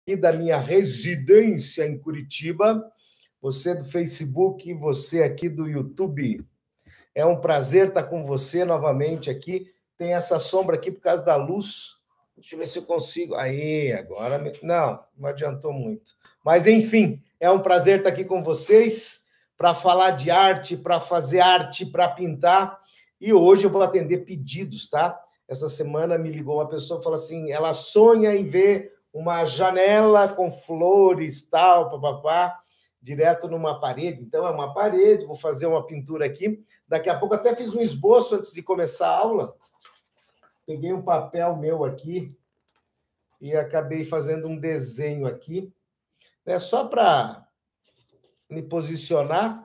aqui da minha residência em Curitiba, você do Facebook, você aqui do YouTube. É um prazer estar com você novamente aqui. Tem essa sombra aqui por causa da luz. Deixa eu ver se eu consigo. Aí, agora. Não adiantou muito. Mas, enfim, é um prazer estar aqui com vocês para falar de arte, para fazer arte, para pintar. E hoje eu vou atender pedidos, tá? Essa semana me ligou uma pessoa e falou assim: ela sonha em ver uma janela com flores, tal, papapá, direto numa parede. Então, é uma parede, vou fazer uma pintura aqui. Daqui a pouco até fiz um esboço antes de começar a aula. Peguei um papel meu aqui e acabei fazendo um desenho aqui, né, só para me posicionar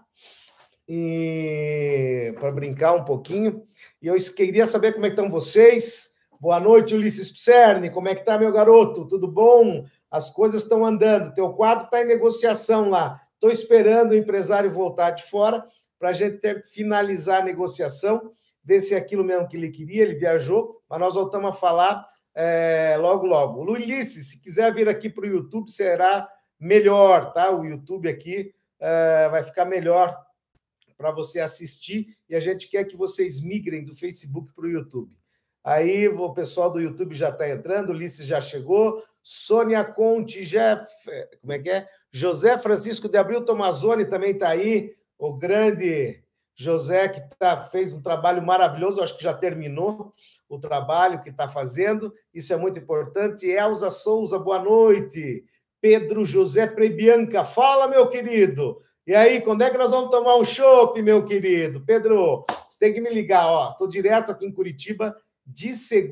e para brincar um pouquinho. E eu queria saber como é que estão vocês. Boa noite, Ulisses Pserni. Como é que está, meu garoto? Tudo bom? As coisas estão andando. Teu quadro está em negociação lá. Estou esperando o empresário voltar de fora para a gente finalizar a negociação, ver se é aquilo mesmo que ele queria. Ele viajou, mas nós voltamos a falar logo, logo. Ulisses, se quiser vir aqui para o YouTube, será melhor, tá? O YouTube aqui vai ficar melhor para você assistir, e a gente quer que vocês migrem do Facebook para o YouTube. Aí o pessoal do YouTube já está entrando, Ulisses já chegou, Sônia Conte, como é que é? José Francisco de Abril Tomazoni também está aí, o grande José, que fez um trabalho maravilhoso, acho que já terminou o trabalho que está fazendo, isso é muito importante. Elza Souza, boa noite. Pedro José Prebianca, fala, meu querido. E aí, quando é que nós vamos tomar um chopp, meu querido? Pedro, você tem que me ligar, ó. Estou direto aqui em Curitiba, de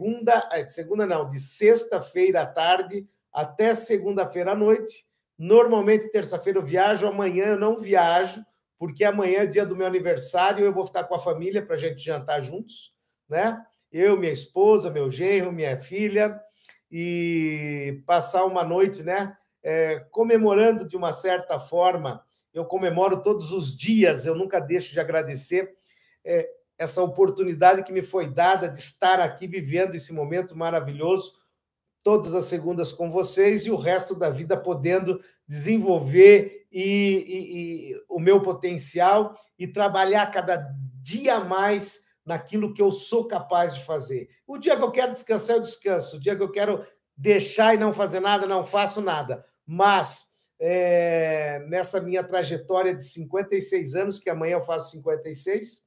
sexta-feira à tarde até segunda-feira à noite. Normalmente, terça-feira eu viajo, amanhã eu não viajo, porque amanhã é dia do meu aniversário, eu vou ficar com a família para a gente jantar juntos, né? Eu, minha esposa, meu genro, minha filha, e passar uma noite, né? Comemorando de uma certa forma. Eu comemoro todos os dias, eu nunca deixo de agradecer essa oportunidade que me foi dada de estar aqui vivendo esse momento maravilhoso, todas as segundas com vocês e o resto da vida podendo desenvolver o meu potencial e trabalhar cada dia mais naquilo que eu sou capaz de fazer. O dia que eu quero descansar, eu descanso. O dia que eu quero deixar e não fazer nada, não faço nada. Mas nessa minha trajetória de 56 anos, que amanhã eu faço 56,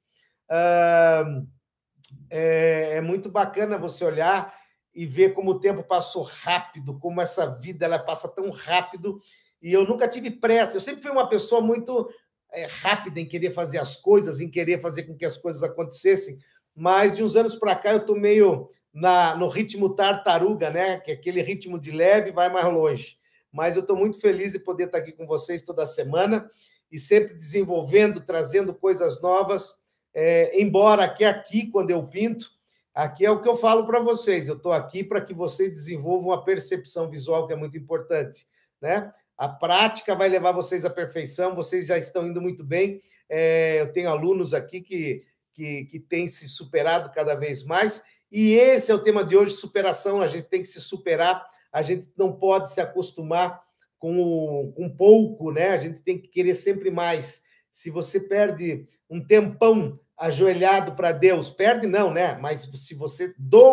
é muito bacana você olhar e ver como o tempo passou rápido, como essa vida ela passa tão rápido, e eu nunca tive pressa, eu sempre fui uma pessoa muito rápida em querer fazer as coisas, em querer fazer com que as coisas acontecessem, mas de uns anos para cá eu estou meio no ritmo tartaruga, né? Que é aquele ritmo de leve vai mais longe. Mas eu estou muito feliz de poder estar aqui com vocês toda semana e sempre desenvolvendo, trazendo coisas novas, embora que aqui, quando eu pinto, aqui é o que eu falo para vocês, eu estou aqui para que vocês desenvolvam a percepção visual, que é muito importante, né? A prática vai levar vocês à perfeição, vocês já estão indo muito bem, eu tenho alunos aqui que têm se superado cada vez mais, e esse é o tema de hoje, superação, a gente tem que se superar, a gente não pode se acostumar com pouco, né? A gente tem que querer sempre mais. Se você perde um tempão ajoelhado para Deus, perde não, né? Mas se você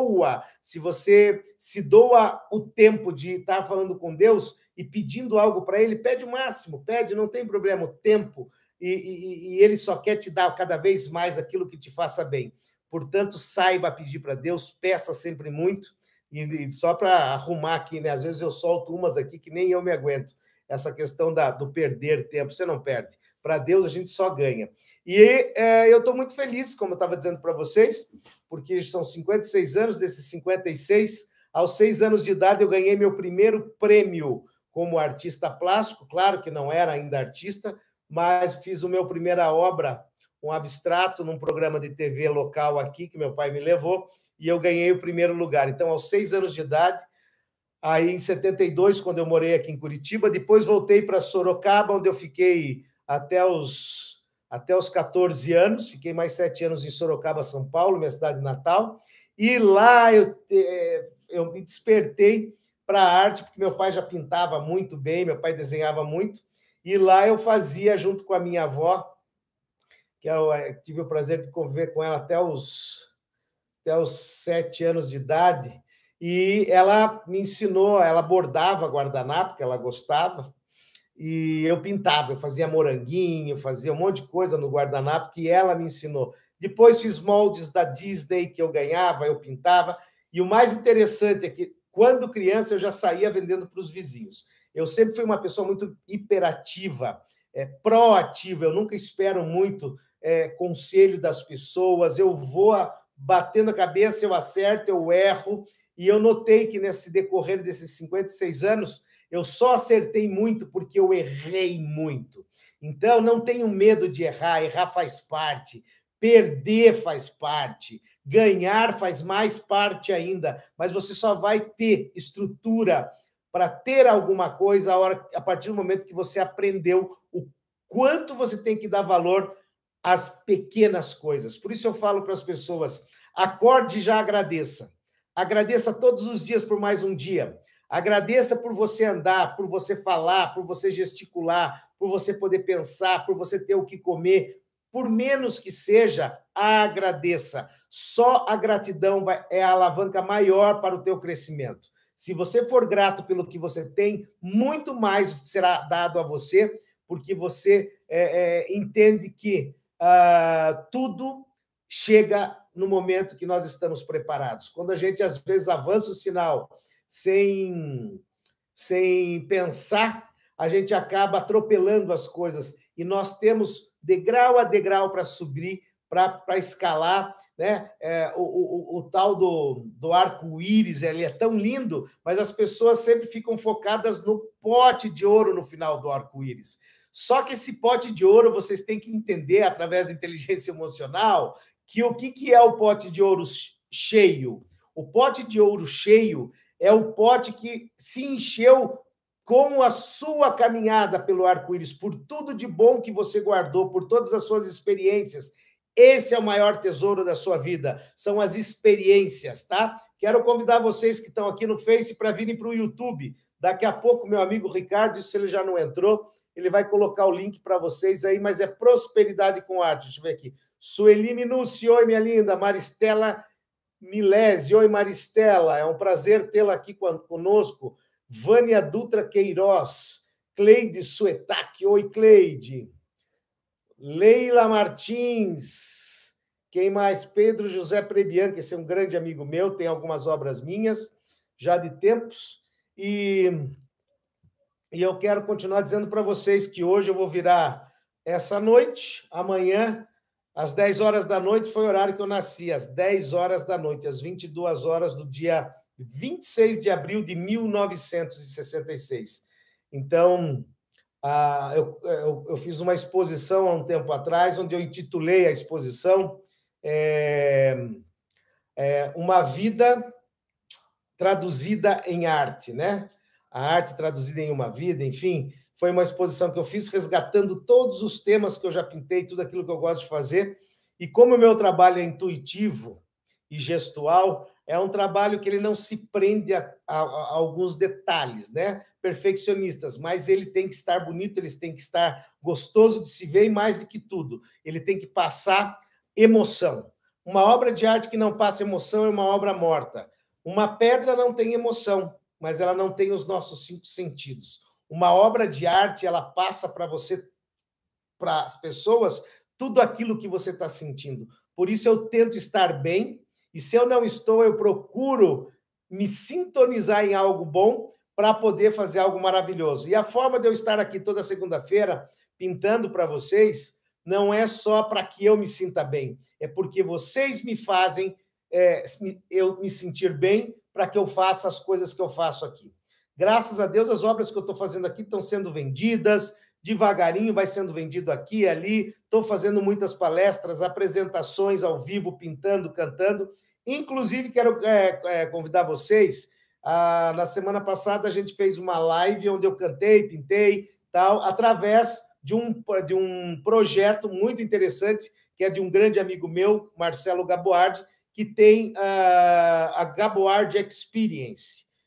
se doa o tempo de estar falando com Deus e pedindo algo para Ele, pede o máximo, pede, não tem problema, o tempo, e Ele só quer te dar cada vez mais aquilo que te faça bem. Portanto, saiba pedir para Deus, peça sempre muito, e só para arrumar aqui, né? Às vezes eu solto umas aqui que nem eu me aguento. Essa questão do perder tempo, você não perde. Para Deus a gente só ganha. E eu estou muito feliz, como eu estava dizendo para vocês, porque são 56 anos, desses 56, aos 6 anos de idade eu ganhei meu primeiro prêmio como artista plástico, claro que não era ainda artista, mas fiz a minha primeira obra, um abstrato, num programa de TV local aqui, que meu pai me levou, e eu ganhei o primeiro lugar. Então, aos 6 anos de idade, aí em 72, quando eu morei aqui em Curitiba, depois voltei para Sorocaba, onde eu fiquei até os 14 anos, fiquei mais 7 anos em Sorocaba, São Paulo, minha cidade natal, e lá eu me despertei para a arte, porque meu pai já pintava muito bem, meu pai desenhava muito, e lá eu fazia junto com a minha avó, que eu tive o prazer de conviver com ela até os 7 anos de idade, e ela me ensinou, ela bordava guardanapo, que ela gostava, e eu pintava, eu fazia moranguinho, fazia um monte de coisa no guardanapo que ela me ensinou. Depois fiz moldes da Disney que eu ganhava, eu pintava, e o mais interessante é que, quando criança, eu já saía vendendo para os vizinhos. Eu sempre fui uma pessoa muito hiperativa, proativa, eu nunca espero muito conselho das pessoas, eu vou batendo a cabeça, eu acerto, eu erro, e eu notei que nesse decorrer desses 56 anos, eu só acertei muito porque eu errei muito. Então, não tenho medo de errar, errar faz parte, perder faz parte, ganhar faz mais parte ainda, mas você só vai ter estrutura para ter alguma coisa a partir do momento que você aprendeu o quanto você tem que dar valor às pequenas coisas. Por isso eu falo para as pessoas, acorde e já agradeça. Agradeça todos os dias por mais um dia. Agradeça por você andar, por você falar, por você gesticular, por você poder pensar, por você ter o que comer. Por menos que seja, agradeça. Só a gratidão é a alavanca maior para o teu crescimento. Se você for grato pelo que você tem, muito mais será dado a você, porque você entende que tudo chega no momento que nós estamos preparados. Quando a gente, às vezes, avança o sinal sem pensar, a gente acaba atropelando as coisas. E nós temos degrau a degrau para subir, para escalar. Né? O tal do arco-íris, ele é tão lindo, mas as pessoas sempre ficam focadas no pote de ouro no final do arco-íris. Só que esse pote de ouro, vocês têm que entender, através da inteligência emocional, que o que é o pote de ouro cheio? O pote de ouro cheio é o pote que se encheu com a sua caminhada pelo arco-íris, por tudo de bom que você guardou, por todas as suas experiências. Esse é o maior tesouro da sua vida, são as experiências, tá? Quero convidar vocês que estão aqui no Face para virem para o YouTube. Daqui a pouco, meu amigo Ricardo, se ele já não entrou, ele vai colocar o link para vocês aí, mas é Prosperidade com Arte. Deixa eu ver aqui. Sueli Minucci, oi, minha linda. Maristela Milese, oi, Maristela. É um prazer tê-la aqui conosco. Vânia Dutra Queiroz. Cleide Suetac, oi, Cleide. Leila Martins. Quem mais? Pedro José Prebianca, esse é um grande amigo meu, tem algumas obras minhas, já de tempos. E eu quero continuar dizendo para vocês que hoje eu vou virar essa noite, amanhã, às 10 horas da noite, foi o horário que eu nasci, às 10 horas da noite, às 22 horas do dia 26 de abril de 1966. Então, eu fiz uma exposição há um tempo atrás, onde eu intitulei a exposição Uma Vida Traduzida em Arte, né? A arte traduzida em uma vida, enfim, foi uma exposição que eu fiz resgatando todos os temas que eu já pintei, tudo aquilo que eu gosto de fazer. E como o meu trabalho é intuitivo e gestual, é um trabalho que ele não se prende a alguns detalhes, né? Perfeccionistas, mas ele tem que estar bonito, ele tem que estar gostoso de se ver e, mais do que tudo, ele tem que passar emoção. Uma obra de arte que não passa emoção é uma obra morta. Uma pedra não tem emoção, mas ela não tem os nossos 5 sentidos. Uma obra de arte, ela passa para você, para as pessoas, tudo aquilo que você está sentindo. Por isso eu tento estar bem, e se eu não estou, eu procuro me sintonizar em algo bom para poder fazer algo maravilhoso. E a forma de eu estar aqui toda segunda-feira pintando para vocês não é só para que eu me sinta bem, é porque vocês me fazem eu me sentir bem para que eu faça as coisas que eu faço aqui. Graças a Deus, as obras que eu estou fazendo aqui estão sendo vendidas, devagarinho vai sendo vendido aqui e ali. Estou fazendo muitas palestras, apresentações ao vivo, pintando, cantando. Inclusive, quero convidar vocês. Na semana passada, a gente fez uma live onde eu cantei, pintei, tal, através de um projeto muito interessante, que é de um grande amigo meu, Marcelo Gaboardi, que tem a Gaboardi Experience.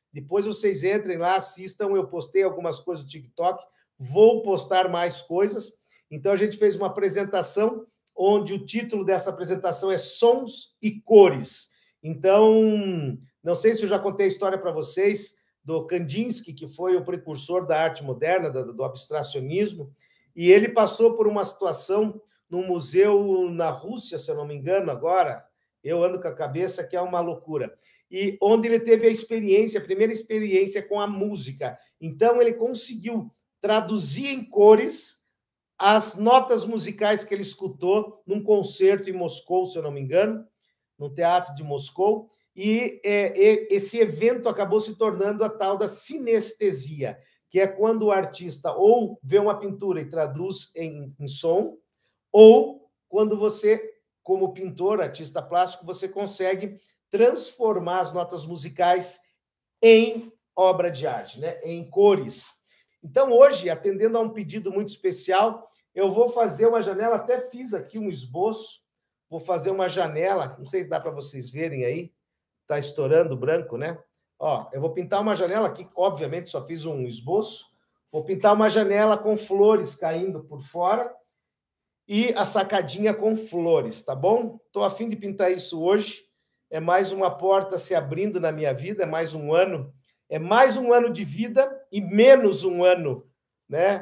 Depois vocês entrem lá, assistam. Eu postei algumas coisas no TikTok, vou postar mais coisas. Então, a gente fez uma apresentação onde o título dessa apresentação é Sons e Cores. Então, não sei se eu já contei a história para vocês do Kandinsky, que foi o precursor da arte moderna, do abstracionismo, e ele passou por uma situação num museu na Rússia, se eu não me engano, agora, eu ando com a cabeça que é uma loucura, e onde ele teve a primeira experiência com a música. Então, ele conseguiu traduzir em cores as notas musicais que ele escutou num concerto em Moscou, se eu não me engano, no Teatro de Moscou, e esse evento acabou se tornando a tal da sinestesia, que é quando o artista ou vê uma pintura e traduz em som, ou quando você, como pintor, artista plástico, você consegue transformar as notas musicais em obra de arte, né? Em cores. Então, hoje, atendendo a um pedido muito especial, eu vou fazer uma janela, até fiz aqui um esboço, vou fazer uma janela, não sei se dá para vocês verem aí, está estourando branco, né? Ó, eu vou pintar uma janela aqui, obviamente só fiz um esboço, vou pintar uma janela com flores caindo por fora e a sacadinha com flores, tá bom? Estou a fim de pintar isso hoje, é mais uma porta se abrindo na minha vida, é mais um ano de vida e menos um ano, né?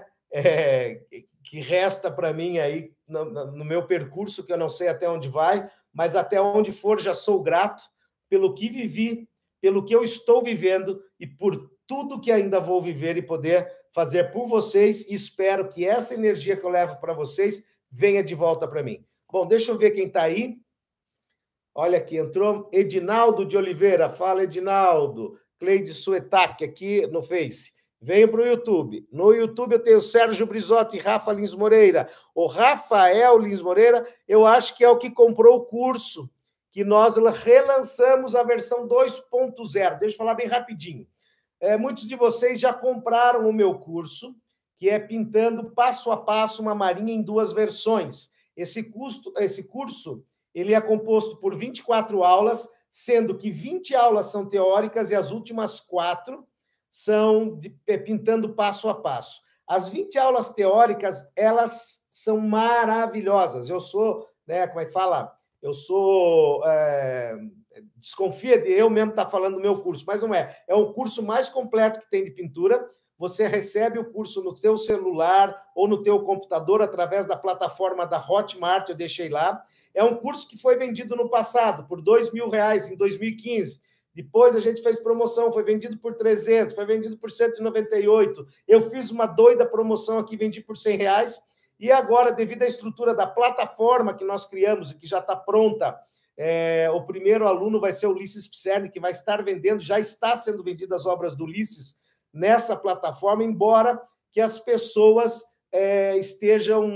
Que resta para mim aí no meu percurso, que eu não sei até onde vai, mas até onde for já sou grato pelo que vivi, pelo que eu estou vivendo e por tudo que ainda vou viver e poder fazer por vocês, e espero que essa energia que eu levo para vocês venha de volta para mim. Bom, deixa eu ver quem está aí. Olha aqui, entrou Edinaldo de Oliveira. Fala, Edinaldo. Cleide Suetac aqui no Face. Venho para o YouTube. No YouTube eu tenho Sérgio Brizotti e Rafa Lins Moreira. O Rafael Lins Moreira, eu acho que é o que comprou o curso, que nós relançamos a versão 2.0. Deixa eu falar bem rapidinho. Muitos de vocês já compraram o meu curso, que é Pintando Passo a Passo uma Marinha em 2 versões. Esse curso ele é composto por 24 aulas, sendo que 20 aulas são teóricas e as últimas 4 são pintando passo a passo. As 20 aulas teóricas, elas são maravilhosas. Eu sou, né, como é que fala? Eu sou... desconfia de eu mesmo estar falando do meu curso, mas não é. É o curso mais completo que tem de pintura. Você recebe o curso no teu celular ou no teu computador através da plataforma da Hotmart, eu deixei lá. É um curso que foi vendido no passado por R$2.000 em 2015. Depois a gente fez promoção, foi vendido por 300, foi vendido por 198. Eu fiz uma doida promoção aqui, vendi por R$100. E agora, devido à estrutura da plataforma que nós criamos e que já está pronta, o primeiro aluno vai ser o Ulisses Pserni, que vai estar vendendo, já está sendo vendidas as obras do Ulisses nessa plataforma, embora que as pessoas estejam...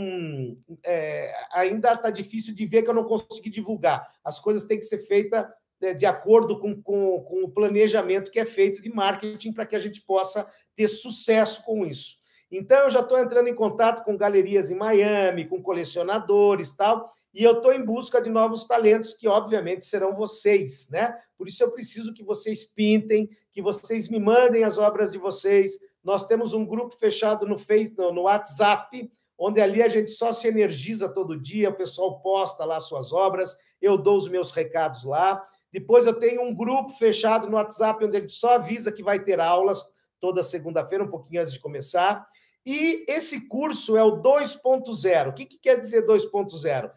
ainda está difícil de ver, que eu não consegui divulgar. As coisas têm que ser feitas de acordo com o planejamento que é feito de marketing para que a gente possa ter sucesso com isso. Então, eu já estou entrando em contato com galerias em Miami, com colecionadores e tal, e eu estou em busca de novos talentos, que, obviamente, serão vocês, né? Por isso, eu preciso que vocês pintem, que vocês me mandem as obras de vocês. Nós temos um grupo fechado no WhatsApp, onde ali a gente só se energiza todo dia, o pessoal posta lá suas obras, eu dou os meus recados lá. Depois eu tenho um grupo fechado no WhatsApp, onde a gente só avisa que vai ter aulas toda segunda-feira, um pouquinho antes de começar. E esse curso é o 2.0. O que quer dizer 2.0?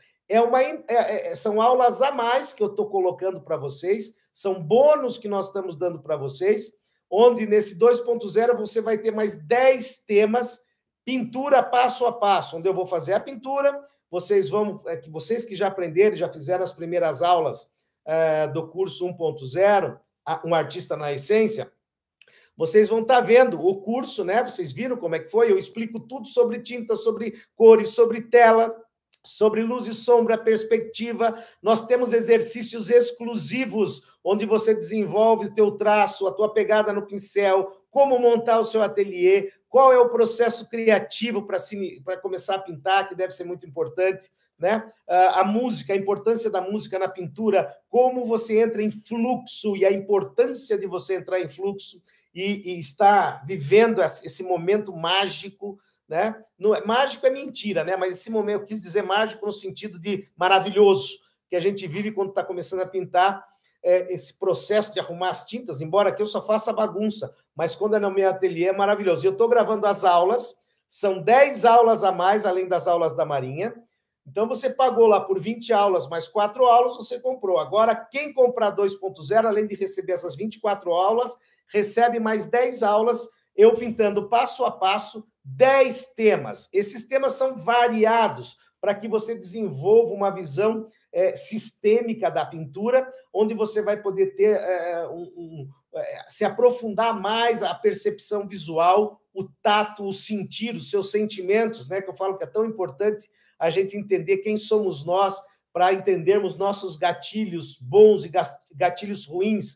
São aulas a mais que eu estou colocando para vocês, são bônus que nós estamos dando para vocês, onde nesse 2.0 você vai ter mais 10 temas, pintura passo a passo, onde eu vou fazer a pintura, vocês que já aprenderam, já fizeram as primeiras aulas do curso 1.0, um artista na essência, vocês vão estar vendo o curso, né? Vocês viram como é que foi? Eu explico tudo sobre tinta, sobre cores, sobre tela, sobre luz e sombra, perspectiva. Nós temos exercícios exclusivos, onde você desenvolve o teu traço, a tua pegada no pincel, como montar o seu ateliê, qual é o processo criativo para começar a pintar, que deve ser muito importante, né? A música, a importância da música na pintura, como você entra em fluxo e a importância de você entrar em fluxo e estar vivendo esse momento mágico, né? Mágico é mentira, né? Mas esse momento, eu quis dizer mágico no sentido de maravilhoso, que a gente vive quando está começando a pintar, esse processo de arrumar as tintas, embora aqui eu só faça bagunça, mas quando é no meu ateliê é maravilhoso. E eu estou gravando as aulas, são 10 aulas a mais, além das aulas da Marinha. Então, você pagou lá por 20 aulas, mais 4 aulas, você comprou. Agora, quem comprar 2.0, além de receber essas 24 aulas, recebe mais 10 aulas, eu pintando passo a passo 10 temas. Esses temas são variados para que você desenvolva uma visão sistêmica da pintura, onde você vai poder ter se aprofundar mais a percepção visual, o tato, o sentir, os seus sentimentos, né? Que eu falo que é tão importante a gente entender quem somos nós para entendermos nossos gatilhos bons e gatilhos ruins,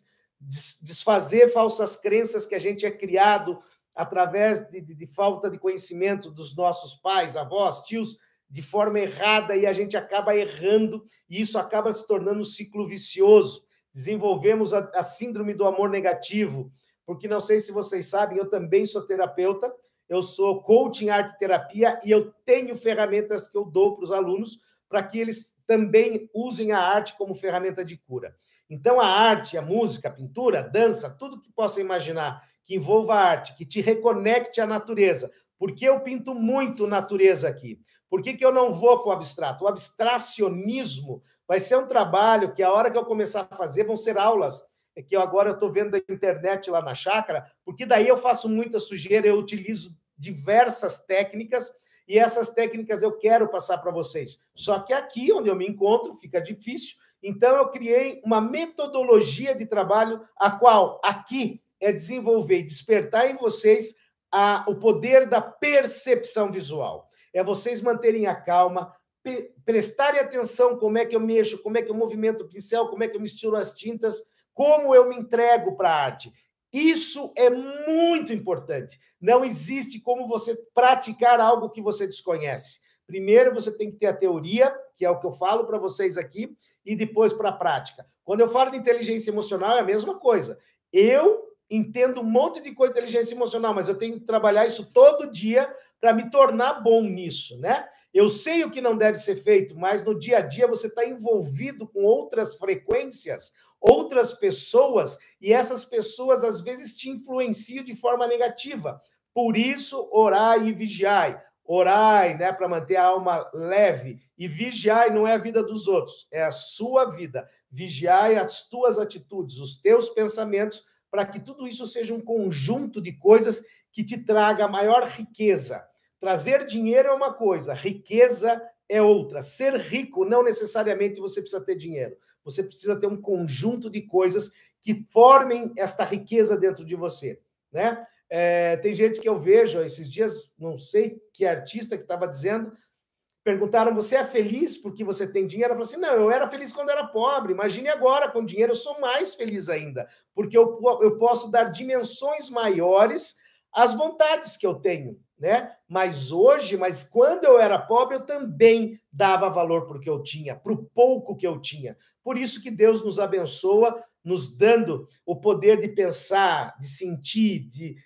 desfazer falsas crenças que a gente é criado através de falta de conhecimento dos nossos pais, avós, tios, de forma errada, e a gente acaba errando, e isso acaba se tornando um ciclo vicioso. Desenvolvemos a síndrome do amor negativo, porque não sei se vocês sabem, eu também sou terapeuta, eu sou coach em arte terapia, e eu tenho ferramentas que eu dou para os alunos para que eles também usem a arte como ferramenta de cura. Então, a arte, a música, a pintura, a dança, tudo que possa imaginar que envolva a arte, que te reconecte à natureza. Porque eu pinto muito natureza aqui. Por que eu não vou para o abstrato? O abstracionismo vai ser um trabalho que, a hora que eu começar a fazer, vão ser aulas, que agora eu estou vendo a internet lá na chácara, porque daí eu faço muita sujeira, eu utilizo diversas técnicas, e essas técnicas eu quero passar para vocês. Só que aqui, onde eu me encontro, fica difícil, então eu criei uma metodologia de trabalho, a qual aqui é desenvolver e despertar em vocês o poder da percepção visual. É vocês manterem a calma, prestarem atenção como é que eu mexo, como é que eu movimento o pincel, como é que eu misturo as tintas, como eu me entrego para a arte. Isso é muito importante. Não existe como você praticar algo que você desconhece. Primeiro, você tem que ter a teoria, que é o que eu falo para vocês aqui, e depois para a prática. Quando eu falo de inteligência emocional, é a mesma coisa. Eu entendo um monte de coisa de inteligência emocional, mas eu tenho que trabalhar isso todo dia para me tornar bom nisso, né? Eu sei o que não deve ser feito, mas no dia a dia você está envolvido com outras frequências, outras pessoas, e essas pessoas às vezes te influenciam de forma negativa. Por isso, orai e vigiai. Orai, né, para manter a alma leve, e vigiai não é a vida dos outros, é a sua vida. Vigiai as tuas atitudes, os teus pensamentos, para que tudo isso seja um conjunto de coisas que te traga maior riqueza. Trazer dinheiro é uma coisa, riqueza é outra. Ser rico não necessariamente você precisa ter dinheiro. Você precisa ter um conjunto de coisas que formem esta riqueza dentro de você, né? Tem gente que eu vejo esses dias, não sei que artista que estava dizendo, perguntaram, você é feliz porque você tem dinheiro? Ela falou assim, não, eu era feliz quando era pobre, imagine agora, com dinheiro eu sou mais feliz ainda, porque eu posso dar dimensões maiores às vontades que eu tenho, né? Mas quando eu era pobre, eu também dava valor para o que eu tinha, para o pouco que eu tinha. Por isso que Deus nos abençoa, nos dando o poder de pensar, de sentir,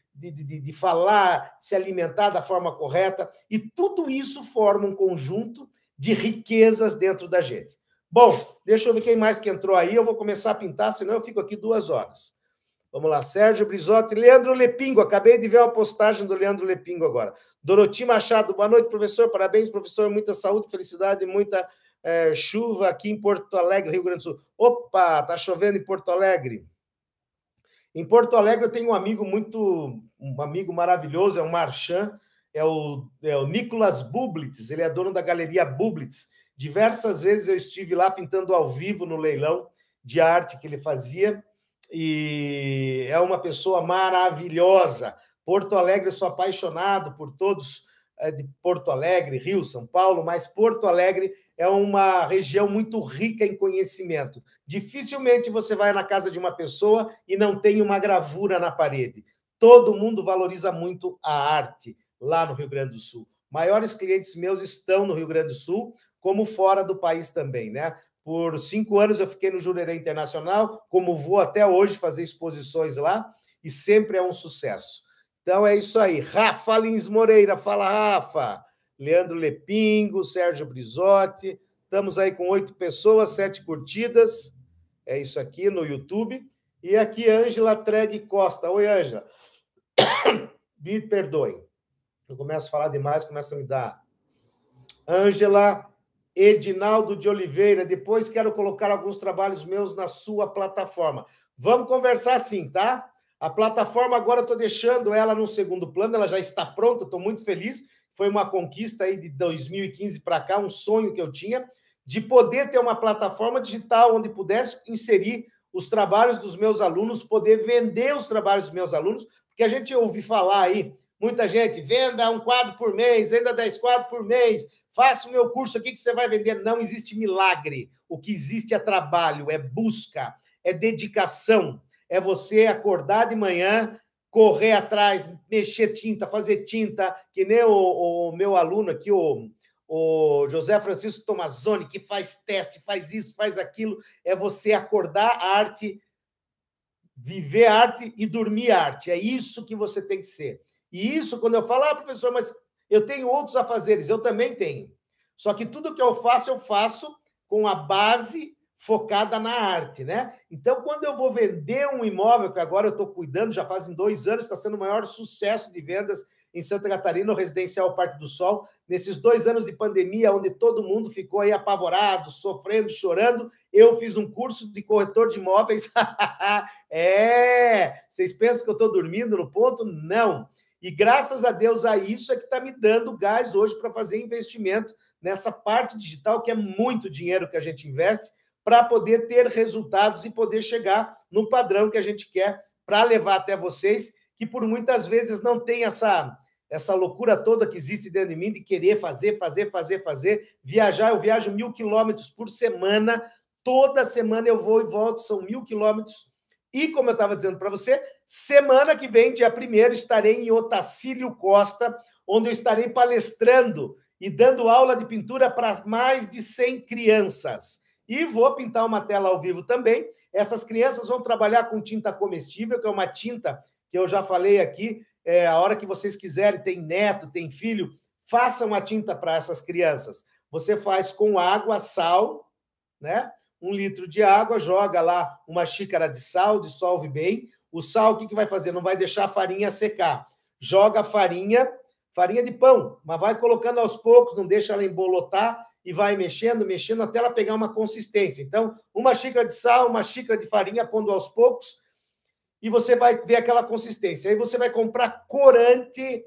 de falar, de se alimentar da forma correta, e tudo isso forma um conjunto de riquezas dentro da gente. Bom, deixa eu ver quem mais que entrou aí, eu vou começar a pintar, senão eu fico aqui 2 horas. Vamos lá, Sérgio Brizotti, Leandro Lepingo, acabei de ver a postagem do Leandro Lepingo agora. Doroti Machado, boa noite, professor, parabéns, professor, muita saúde, felicidade, muita chuva aqui em Porto Alegre, Rio Grande do Sul. Opa, tá chovendo em Porto Alegre. Em Porto Alegre eu tenho um amigo maravilhoso, é o Marchand, é o Nicolas Bublitz, ele é dono da Galeria Bublitz. Diversas vezes eu estive lá pintando ao vivo no leilão de arte que ele fazia, e é uma pessoa maravilhosa. Porto Alegre, eu sou apaixonado por todos de Porto Alegre, Rio, São Paulo, mas Porto Alegre é uma região muito rica em conhecimento. Dificilmente você vai na casa de uma pessoa e não tem uma gravura na parede. Todo mundo valoriza muito a arte lá no Rio Grande do Sul. Maiores clientes meus estão no Rio Grande do Sul, como fora do país também, né? Por 5 anos eu fiquei no Jurerê Internacional, como vou até hoje fazer exposições lá, e sempre é um sucesso. Então é isso aí. Rafa Lins Moreira, fala, Rafa. Leandro Lepingo, Sérgio Brizotti. Estamos aí com 8 pessoas, 7 curtidas. É isso aqui no YouTube. E aqui, Ângela Treg Costa. Oi, Ângela. Me perdoem. Eu começo a falar demais, começa a me dar. Ângela Edinaldo de Oliveira. Depois quero colocar alguns trabalhos meus na sua plataforma. Vamos conversar sim, tá? A plataforma agora eu estou deixando ela no segundo plano, ela já está pronta, estou muito feliz. Foi uma conquista aí de 2015 para cá, um sonho que eu tinha, de poder ter uma plataforma digital onde pudesse inserir os trabalhos dos meus alunos, poder vender os trabalhos dos meus alunos, porque a gente ouve falar aí, muita gente, venda um quadro por mês, venda 10 quadros por mês, faça o meu curso aqui que você vai vender. Não existe milagre. O que existe é trabalho, é busca, é dedicação. É você acordar de manhã, correr atrás, mexer tinta, fazer tinta, que nem o meu aluno aqui, o José Francisco Tomazoni, que faz teste, faz isso, faz aquilo. É você acordar a arte, viver arte e dormir arte. É isso que você tem que ser. E isso, quando eu falo, professor, mas eu tenho outros afazeres, eu também tenho. Só que tudo que eu faço com a base focada na arte, né? Então, quando eu vou vender um imóvel, que agora eu estou cuidando, já fazem 2 anos, está sendo o maior sucesso de vendas em Santa Catarina, o Residencial Parque do Sol, nesses 2 anos de pandemia, onde todo mundo ficou aí apavorado, sofrendo, chorando, eu fiz um curso de corretor de imóveis. Vocês pensam que eu estou dormindo no ponto? Não. E graças a Deus a isso é que está me dando gás hoje para fazer investimento nessa parte digital, que é muito dinheiro que a gente investe, para poder ter resultados e poder chegar no padrão que a gente quer para levar até vocês, que por muitas vezes não tem essa loucura toda que existe dentro de mim de querer fazer. Viajar, eu viajo 1.000 quilômetros por semana, toda semana eu vou e volto, são 1.000 quilômetros. E, como eu estava dizendo para você, semana que vem, dia 1º, estarei em Otacílio Costa, onde eu estarei palestrando e dando aula de pintura para mais de 100 crianças. E vou pintar uma tela ao vivo também. Essas crianças vão trabalhar com tinta comestível, que é uma tinta que eu já falei aqui. A hora que vocês quiserem, tem neto, tem filho, façam a tinta para essas crianças. Você faz com água, sal, né? 1 litro de água, joga lá uma xícara de sal, dissolve bem. O sal, o que vai fazer? Não vai deixar a farinha secar. Joga a farinha de pão, mas vai colocando aos poucos, não deixa ela embolotar, e vai mexendo até ela pegar uma consistência. Então, 1 xícara de sal, 1 xícara de farinha, pondo aos poucos, e você vai ver aquela consistência. Aí você vai comprar corante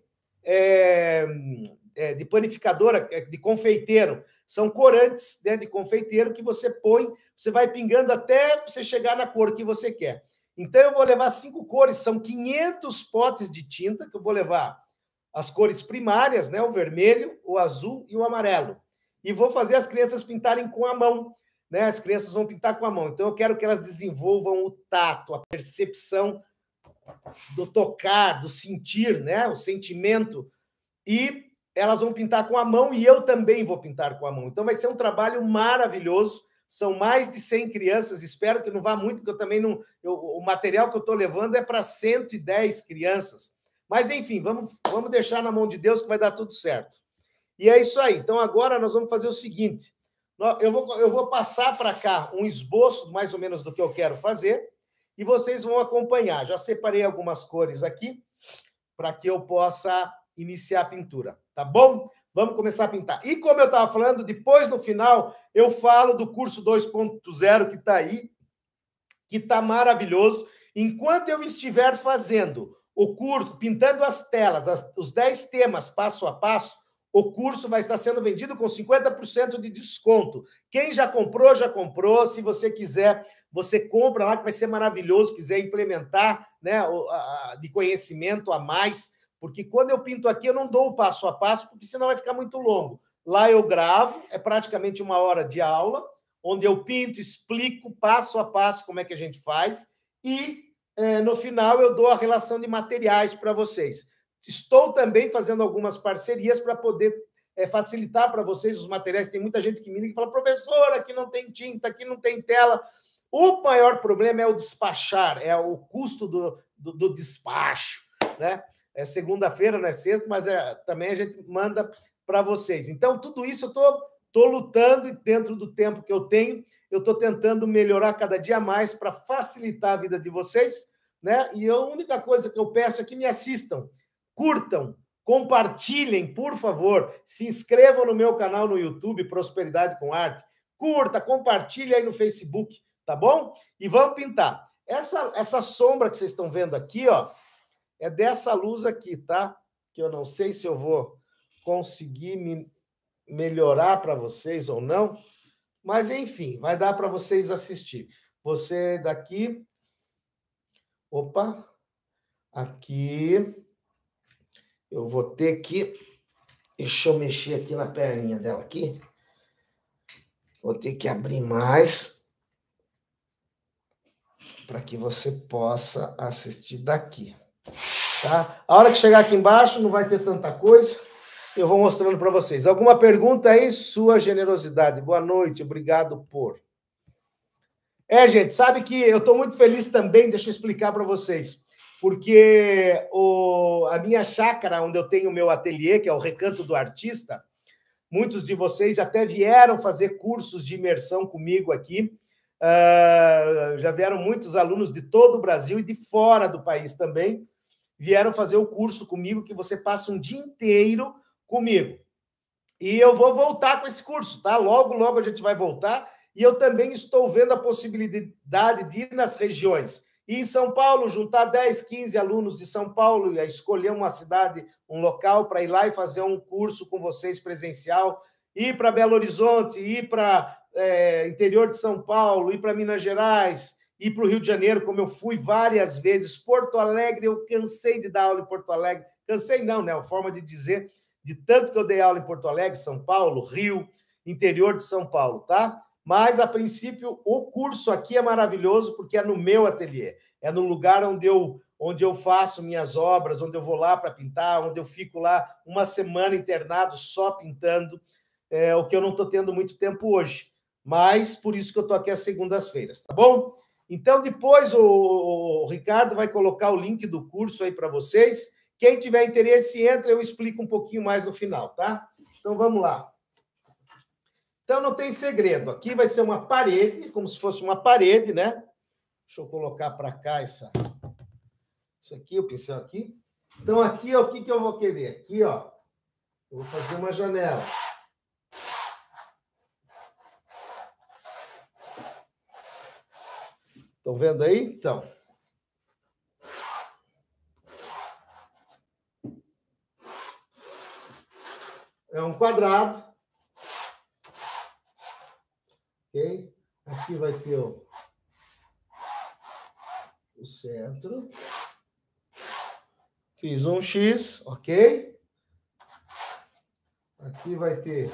de panificadora, de confeiteiro. São corantes, né, de confeiteiro que você põe, você vai pingando até você chegar na cor que você quer. Então, eu vou levar 5 cores, são 500 potes de tinta, que eu vou levar as cores primárias, né, o vermelho, o azul e o amarelo. E vou fazer as crianças pintarem com a mão, né? As crianças vão pintar com a mão. Então, eu quero que elas desenvolvam o tato, a percepção do tocar, do sentir, né? O sentimento. E elas vão pintar com a mão e eu também vou pintar com a mão. Então, vai ser um trabalho maravilhoso. São mais de 100 crianças. Espero que não vá muito, porque eu também não... o material que eu estou levando é para 110 crianças. Mas, enfim, vamos deixar na mão de Deus que vai dar tudo certo. E é isso aí. Então, agora nós vamos fazer o seguinte. Eu vou passar para cá um esboço, mais ou menos, do que eu quero fazer, e vocês vão acompanhar. Já separei algumas cores aqui para que eu possa iniciar a pintura. Tá bom? Vamos começar a pintar. E como eu estava falando, depois, no final, eu falo do curso 2.0 que está aí, que está maravilhoso. Enquanto eu estiver fazendo o curso, pintando as telas, os 10 temas passo a passo, o curso vai estar sendo vendido com 50% de desconto. Quem já comprou, já comprou. Se você quiser, você compra lá, que vai ser maravilhoso. Quiser implementar, né, de conhecimento a mais, porque quando eu pinto aqui, eu não dou o passo a passo, porque senão vai ficar muito longo. Lá eu gravo, é praticamente 1 hora de aula, onde eu pinto, explico passo a passo como é que a gente faz, e no final eu dou a relação de materiais para vocês. Estou também fazendo algumas parcerias para poder facilitar para vocês os materiais. Tem muita gente que me liga e fala, professor, aqui não tem tinta, aqui não tem tela. O maior problema é o despachar, é o custo do despacho, né? É segunda-feira, não é sexta, mas também a gente manda para vocês. Então, tudo isso eu estou lutando e dentro do tempo que eu tenho, eu estou tentando melhorar cada dia mais para facilitar a vida de vocês, né? E a única coisa que eu peço é que me assistam, curtam, compartilhem, por favor, se inscrevam no meu canal no YouTube, Prosperidade com Arte, curta, compartilhe aí no Facebook, tá bom? E vamos pintar. Essa sombra que vocês estão vendo aqui, ó, é dessa luz aqui, tá? Que eu não sei se eu vou conseguir melhorar para vocês ou não, mas, enfim, vai dar para vocês assistir. Você daqui... Opa! Aqui... Eu vou ter que... Deixa eu mexer aqui na perninha dela aqui. Vou ter que abrir mais para que você possa assistir daqui. Tá? A hora que chegar aqui embaixo, não vai ter tanta coisa. Eu vou mostrando para vocês. Alguma pergunta aí? Sua generosidade. Boa noite, obrigado por... gente, sabe que eu estou muito feliz também, deixa eu explicar para vocês, porque a minha chácara, onde eu tenho o meu ateliê, que é o Recanto do Artista, muitos de vocês até vieram fazer cursos de imersão comigo aqui, já vieram muitos alunos de todo o Brasil e de fora do país também, vieram fazer o curso comigo, que você passa um dia inteiro comigo. E eu vou voltar com esse curso, tá? Logo, logo a gente vai voltar. E eu também estou vendo a possibilidade de ir nas regiões. E em São Paulo, juntar 10, 15 alunos de São Paulo e escolher uma cidade, um local para ir lá e fazer um curso com vocês presencial, ir para Belo Horizonte, ir para interior de São Paulo, ir para Minas Gerais, ir para o Rio de Janeiro, como eu fui várias vezes. Porto Alegre, eu cansei de dar aula em Porto Alegre. Cansei não, né? É uma forma de dizer, de tanto que eu dei aula em Porto Alegre, São Paulo, Rio, interior de São Paulo, tá? Mas, a princípio, o curso aqui é maravilhoso porque é no meu ateliê. É no lugar onde eu faço minhas obras, onde eu vou lá para pintar, onde eu fico lá uma semana internado só pintando, o que eu não estou tendo muito tempo hoje. Mas, por isso que eu estou aqui às segundas-feiras, tá bom? Então, depois o Ricardo vai colocar o link do curso aí para vocês. Quem tiver interesse, entra, eu explico um pouquinho mais no final, tá? Então, vamos lá. Então, não tem segredo. Aqui vai ser uma parede, como se fosse uma parede, né? Deixa eu colocar para cá isso aqui, o pincel aqui. Então, aqui, ó, o que eu vou querer? Aqui, ó, eu vou fazer uma janela. Estão vendo aí? Então. É um quadrado. Ok? Aqui vai ter o centro. Fiz um X, ok? Aqui vai ter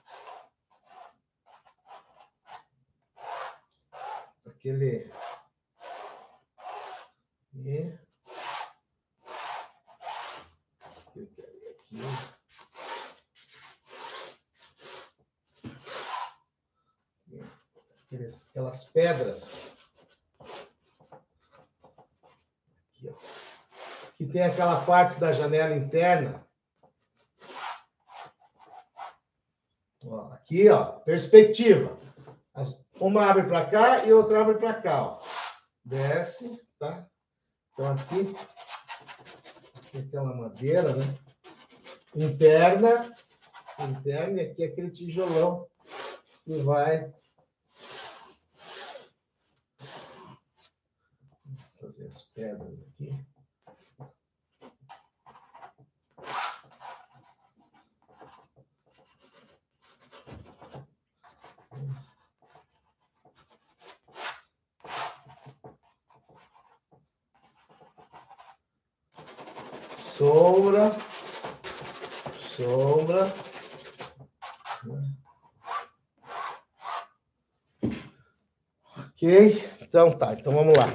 aquele... E... Aquelas pedras. Aqui, ó. Que tem aquela parte da janela interna. Ó, aqui, ó, perspectiva. Uma abre para cá e outra abre para cá, ó. Desce, tá? Então, aqui tem aquela madeira, né? Interna, e aqui aquele tijolão que vai fazer as pedras aqui. Sombra. Ok, então tá, então vamos lá.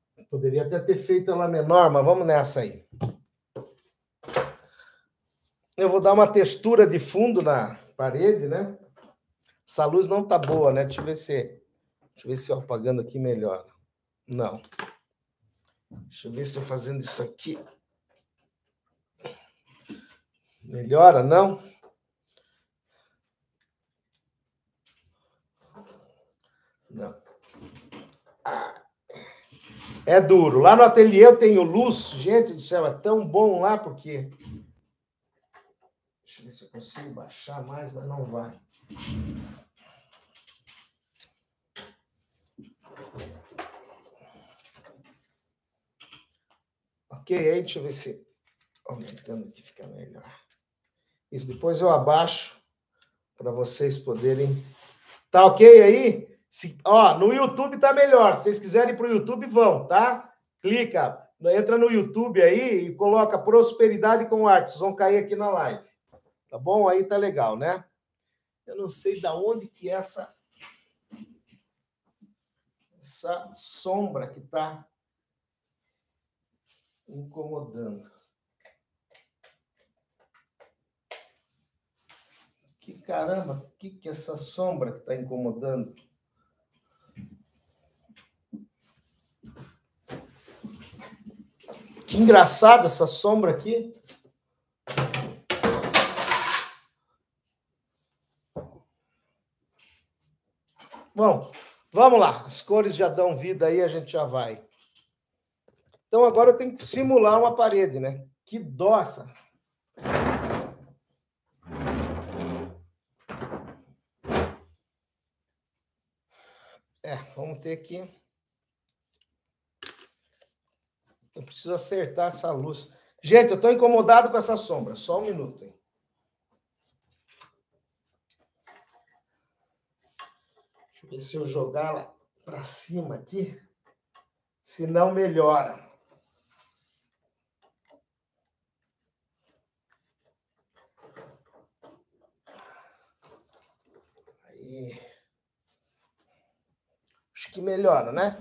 Poderia até ter feito ela menor, mas vamos nessa aí. Eu vou dar uma textura de fundo na parede, né? Essa luz não tá boa, né? Deixa eu ver se eu apagando aqui melhora. Não. Deixa eu ver se eu fazendo isso aqui melhora, não? Não. É duro. Lá no ateliê eu tenho luz. Gente do céu, é tão bom lá porque... Deixa eu ver se eu consigo baixar mais, mas não vai. Ok, aí deixa eu ver se... Aumentando aqui fica melhor. Isso, depois eu abaixo para vocês poderem... Tá ok aí? No YouTube tá melhor. Se vocês quiserem ir para o YouTube, vão, tá? Clica, entra no YouTube aí e coloca Prosperidade com Arte. Vocês vão cair aqui na live. Tá bom? Aí tá legal, né? Eu não sei da onde que é essa sombra que tá incomodando. Que caramba, que é essa sombra que tá incomodando? Que engraçado essa sombra aqui. Bom, vamos lá. As cores já dão vida aí, a gente já vai. Então agora eu tenho que simular uma parede, né? Que dó essa. Vamos ter que... Eu preciso acertar essa luz. Gente, eu estou incomodado com essa sombra. Só um minuto, hein? Deixa eu ver se eu jogar ela para cima aqui. Se não, melhora. Aí. Acho que melhora, né?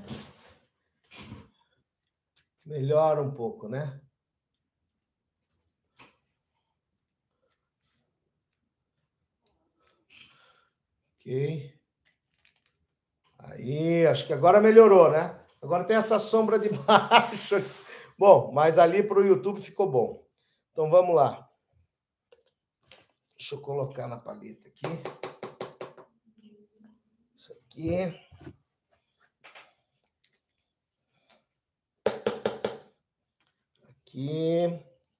Melhora um pouco, né? Ok. Aí, acho que agora melhorou, né? Agora tem essa sombra de baixo. Bom, mas ali para o YouTube ficou bom. Então vamos lá. Deixa eu colocar na paleta aqui. Isso aqui. Aqui.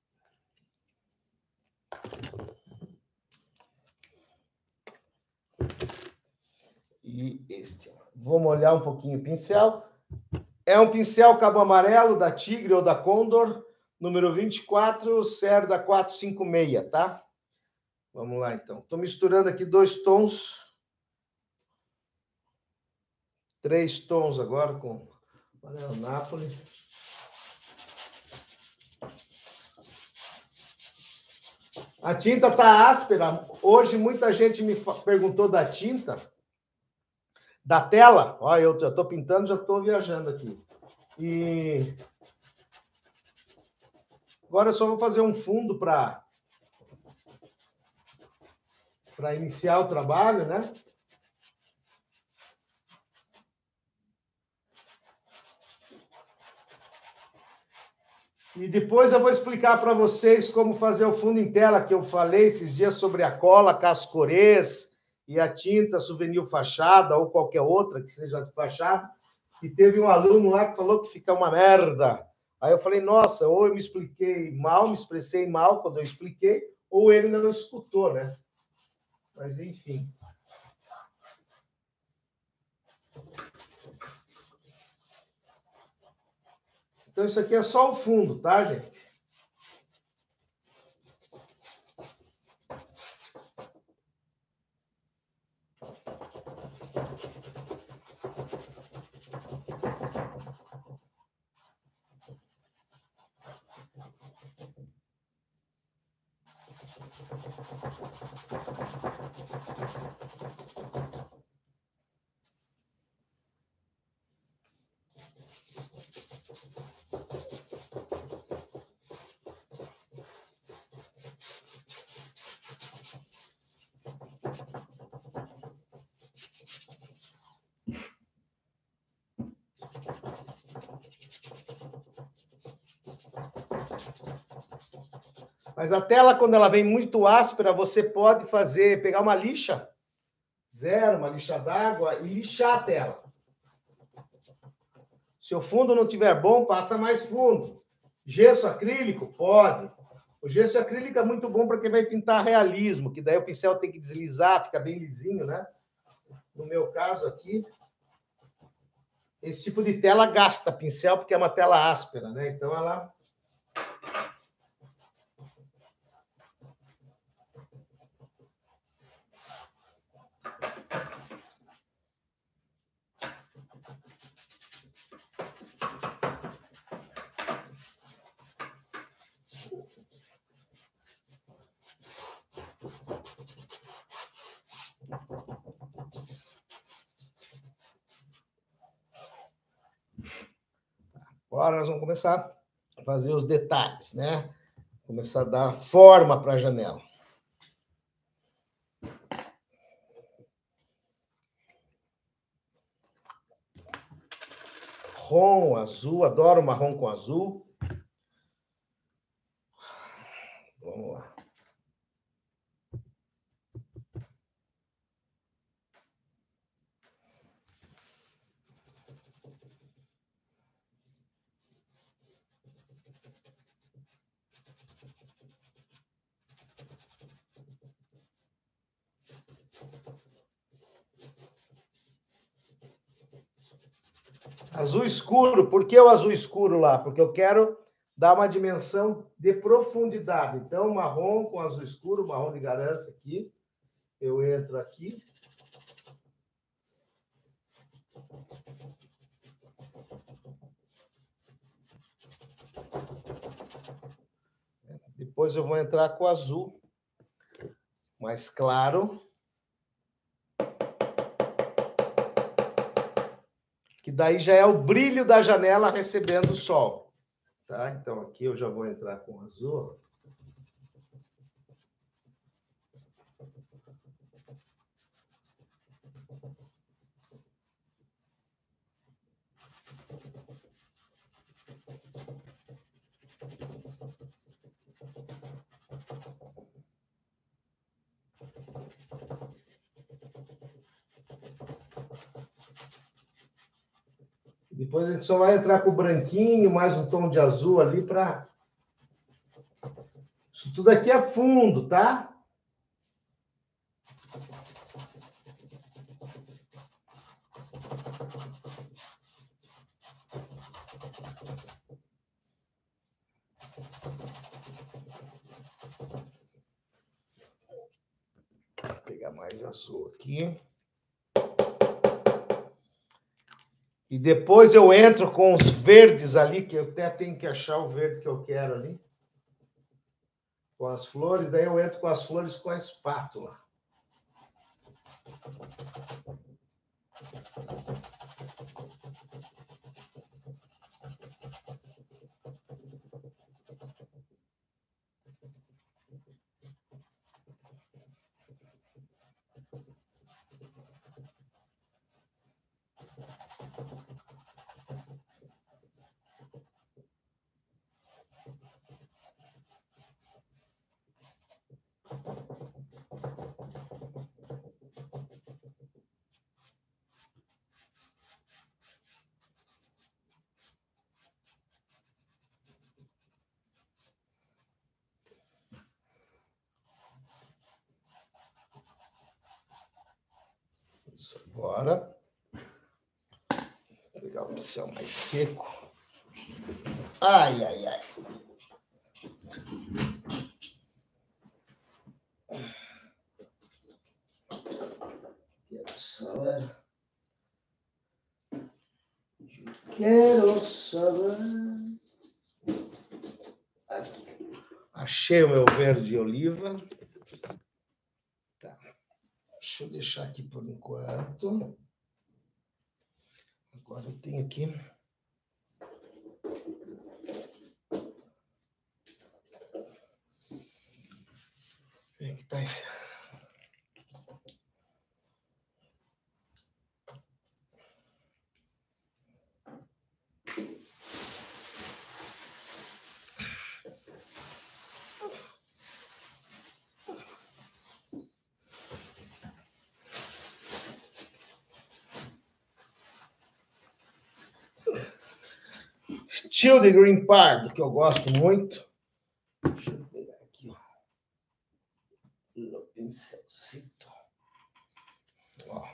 E este. Vou molhar um pouquinho o pincel. É um pincel cabo amarelo da Tigre ou da Condor, número 24, Cerda 456, tá? Vamos lá, então. Estou misturando aqui 2 tons. 3 tons agora com amarelo Nápoles. A tinta tá áspera. Hoje muita gente me perguntou da tinta, da tela. Olha, eu já estou pintando, já estou viajando aqui. E agora eu só vou fazer um fundo para iniciar o trabalho, né? E depois eu vou explicar para vocês como fazer o fundo em tela, que eu falei esses dias sobre a cola cascorês e a tinta souvenir fachada ou qualquer outra que seja de fachada. E teve um aluno lá que falou que fica uma merda. Aí eu falei, nossa, ou eu me expliquei mal, me expressei mal quando eu expliquei, ou ele não escutou, né? Mas, enfim. Então, isso aqui é só o fundo, tá, gente? Mas a tela, quando ela vem muito áspera, você pode pegar uma lixa, uma lixa d'água, e lixar a tela. Se o fundo não tiver bom, passa mais fundo. Gesso acrílico? Pode. O gesso acrílico é muito bom para quem vai pintar realismo, que daí o pincel tem que deslizar, fica bem lisinho, né? No meu caso aqui, esse tipo de tela gasta pincel, porque é uma tela áspera, né? Então, ela... Agora nós vamos começar a fazer os detalhes, né? Começar a dar forma para a janela. Marrom, azul, adoro marrom com azul. Vamos lá. Azul escuro. Por que o azul escuro lá? Porque eu quero dar uma dimensão de profundidade. Então, marrom com azul escuro, marrom de garança aqui. Eu entro aqui. Depois eu vou entrar com o azul mais claro. Que daí já é o brilho da janela recebendo o sol. Tá? Então, aqui eu já vou entrar com o azul. Depois a gente só vai entrar com o branquinho, mais um tom de azul ali para... Isso tudo aqui é fundo, tá? Vou pegar mais azul aqui. E depois eu entro com os verdes ali, que eu até tenho que achar o verde que eu quero ali. Com as flores, daí eu entro com as flores com a espátula. Isso, agora. Vou pegar o pincel mais seco. Ai, ai, ai. Quero saber. Aqui. Achei o meu verde oliva. Tá. Deixa eu deixar aqui por enquanto. Agora eu tenho aqui. Como é que tá esse? Shield Green Pardo, que eu gosto muito. Deixa eu pegar aqui, ó. No pincelcito. Ó.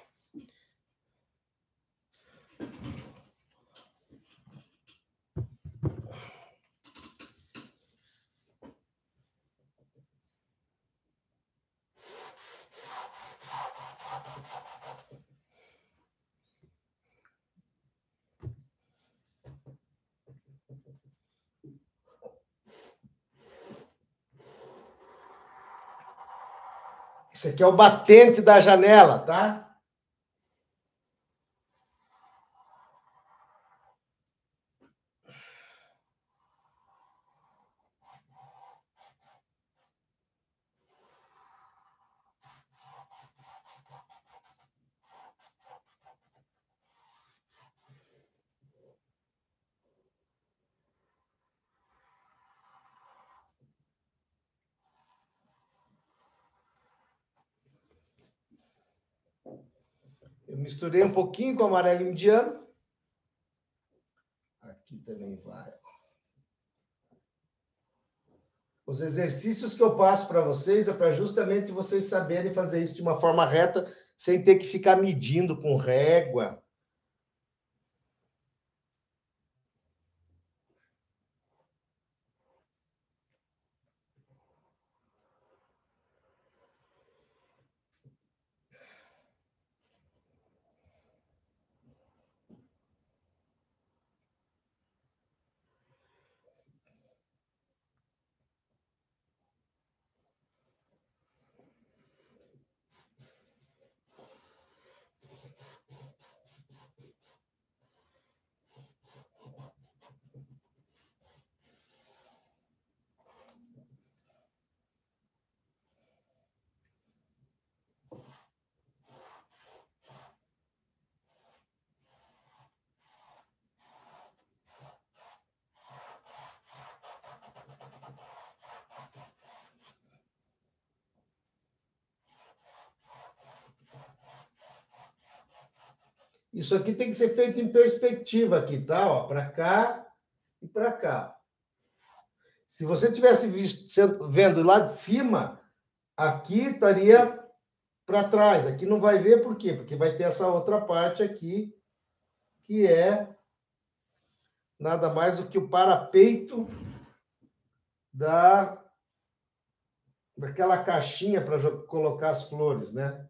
Esse aqui é o batente da janela, tá? Eu misturei um pouquinho com o amarelo indiano. Aqui também vai. Os exercícios que eu passo para vocês é para justamente vocês saberem fazer isso de uma forma reta, sem ter que ficar medindo com régua. Isso aqui tem que ser feito em perspectiva aqui, tá? Ó, para cá e para cá. Se você tivesse vendo lá de cima, aqui estaria para trás. Aqui não vai ver por quê? Porque vai ter essa outra parte aqui, que é nada mais do que o parapeito daquela caixinha para colocar as flores, né?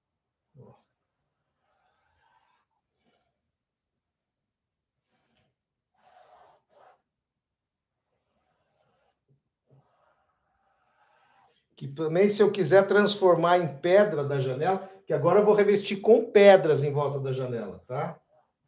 Que também, se eu quiser transformar em pedra da janela, que agora eu vou revestir com pedras em volta da janela, tá?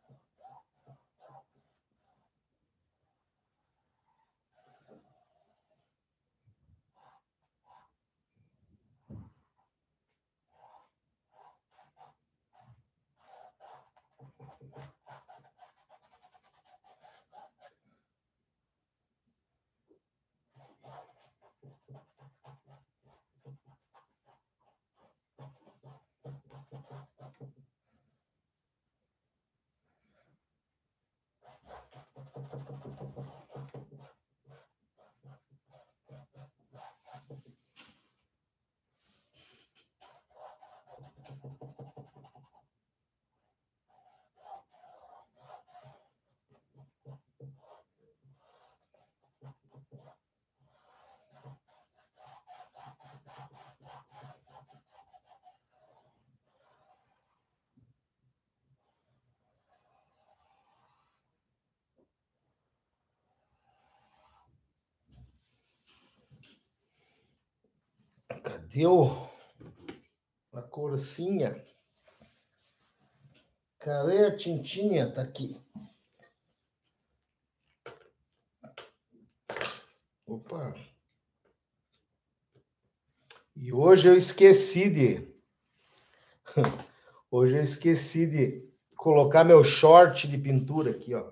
Cadê a corzinha? Cadê a tintinha? Tá aqui. Opa! E hoje eu esqueci de... Hoje eu esqueci de colocar meu short de pintura aqui, ó.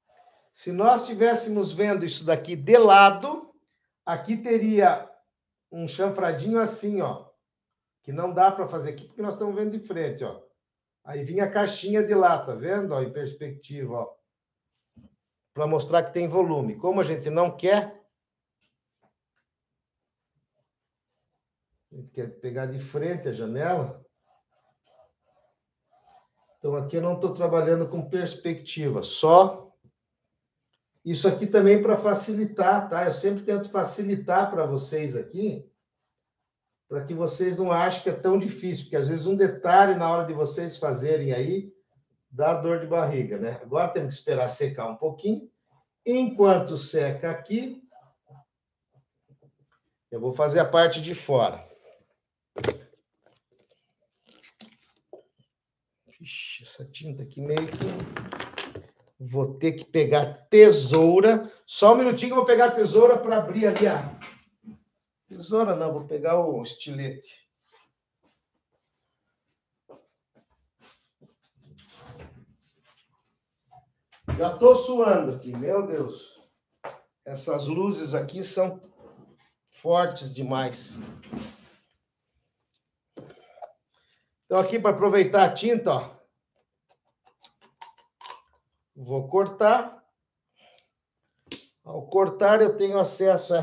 Se nós estivéssemos vendo isso daqui de lado, aqui teria um chanfradinho assim, ó, que não dá para fazer aqui porque nós estamos vendo de frente, ó. Aí vinha a caixinha de lá, tá vendo? Ó, em perspectiva, ó, para mostrar que tem volume. Como a gente não quer, a gente quer pegar de frente a janela. Então aqui eu não estou trabalhando com perspectiva, só isso aqui também para facilitar, tá? Eu sempre tento facilitar para vocês aqui, para que vocês não achem que é tão difícil, porque às vezes um detalhe na hora de vocês fazerem aí dá dor de barriga, né? Agora temos que esperar secar um pouquinho. Enquanto seca aqui, eu vou fazer a parte de fora. Ixi, essa tinta aqui meio que... Vou ter que pegar tesoura. Só um minutinho que eu vou pegar a tesoura para abrir ali a... Tesoura não, vou pegar o estilete. Já estou suando aqui, meu Deus. Essas luzes aqui são fortes demais. Então, aqui para aproveitar a tinta, ó, vou cortar. Ao cortar, eu tenho acesso a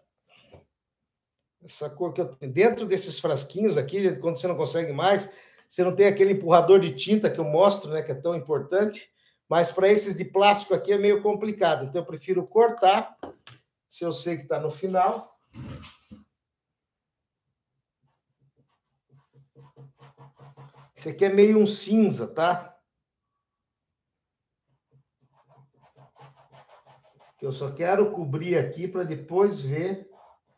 essa cor que eu tenho. Dentro desses frasquinhos aqui, gente, quando você não consegue mais, você não tem aquele empurrador de tinta que eu mostro, né, que é tão importante. Mas para esses de plástico aqui é meio complicado. Então, eu prefiro cortar, se eu sei que está no final. Esse aqui é meio um cinza, tá? Eu só quero cobrir aqui para depois ver.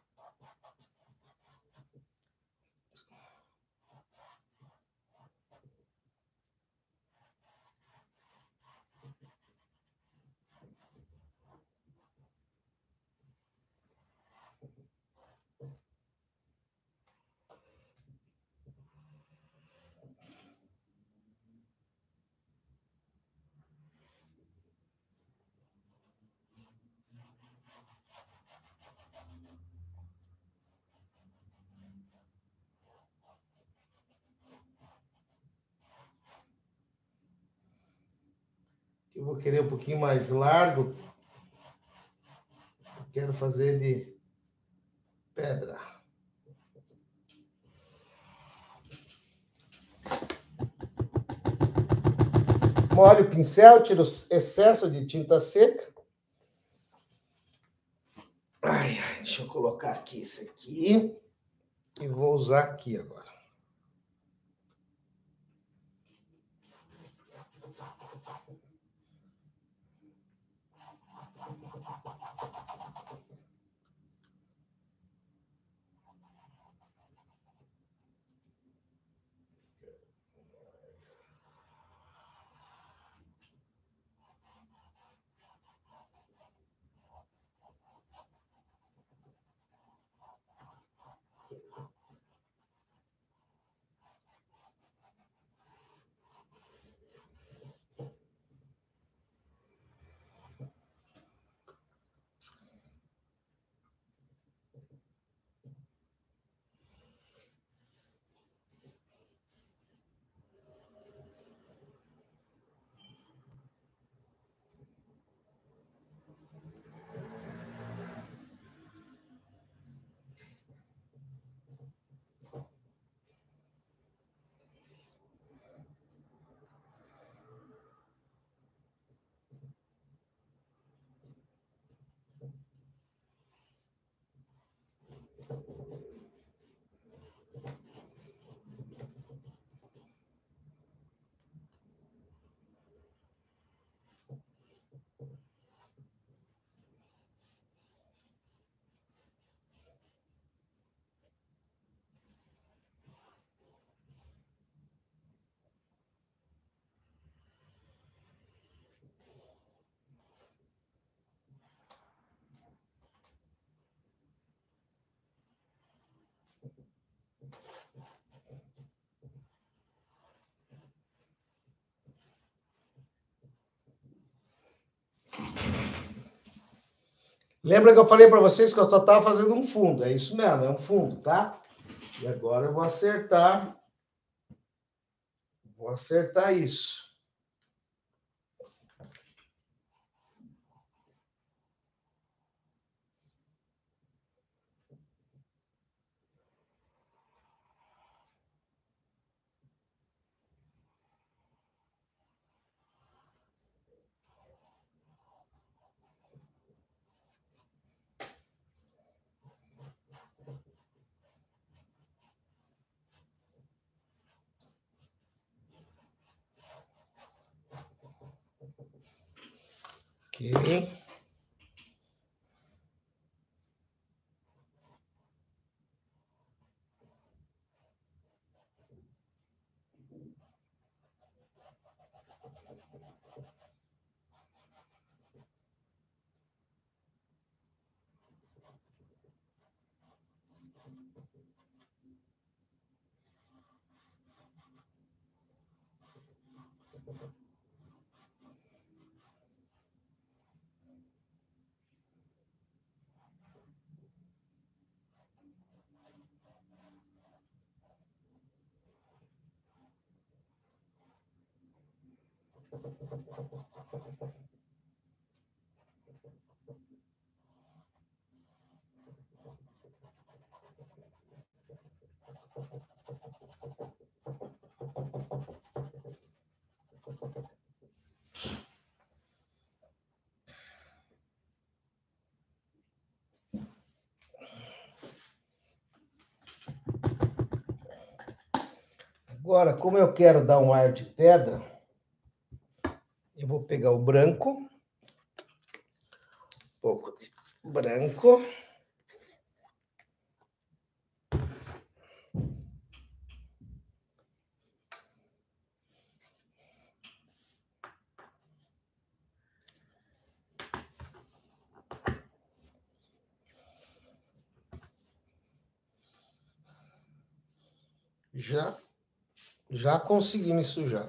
Eu vou querer um pouquinho mais largo. Quero fazer de pedra. Molho o pincel, tiro o excesso de tinta seca. Ai, deixa eu colocar aqui esse aqui. E vou usar aqui agora. Lembra que eu falei para vocês que eu só estava fazendo um fundo? É isso mesmo, é um fundo, tá? E agora eu vou acertar. Vou acertar isso. Ok. Agora, como eu quero dar um ar de pedra, eu vou pegar o branco, um pouco de branco. Já consegui me sujar.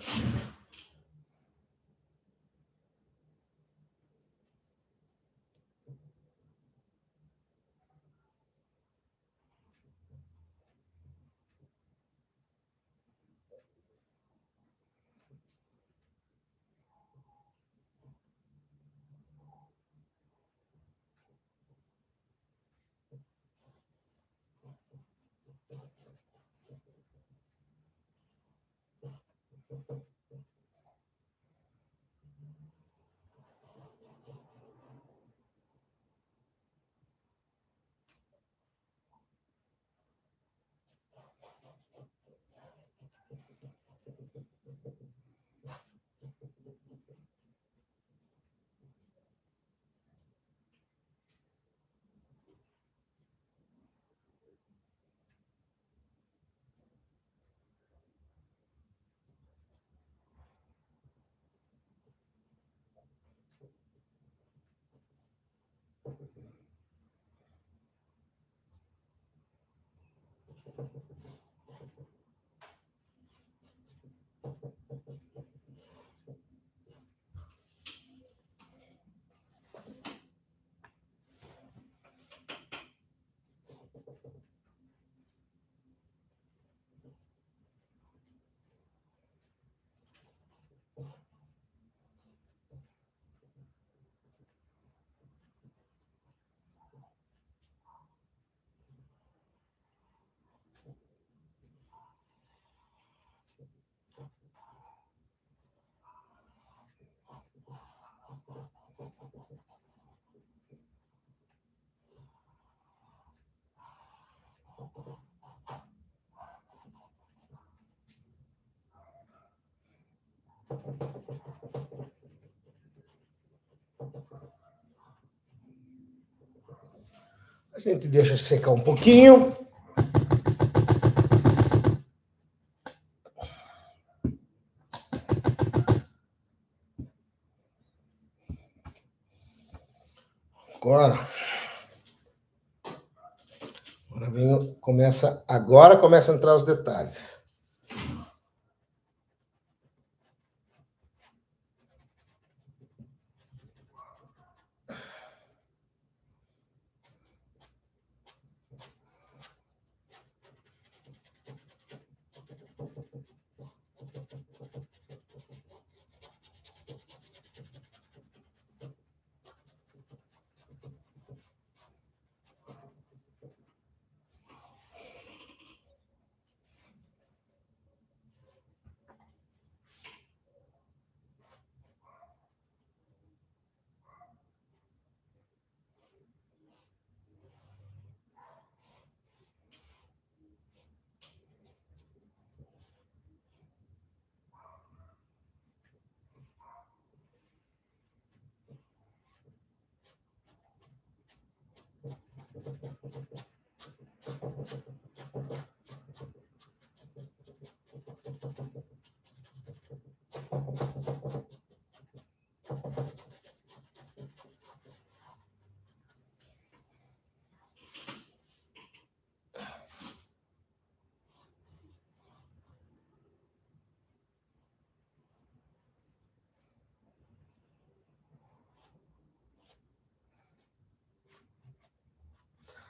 A gente deixa secar um pouquinho. Agora começa a entrar os detalhes.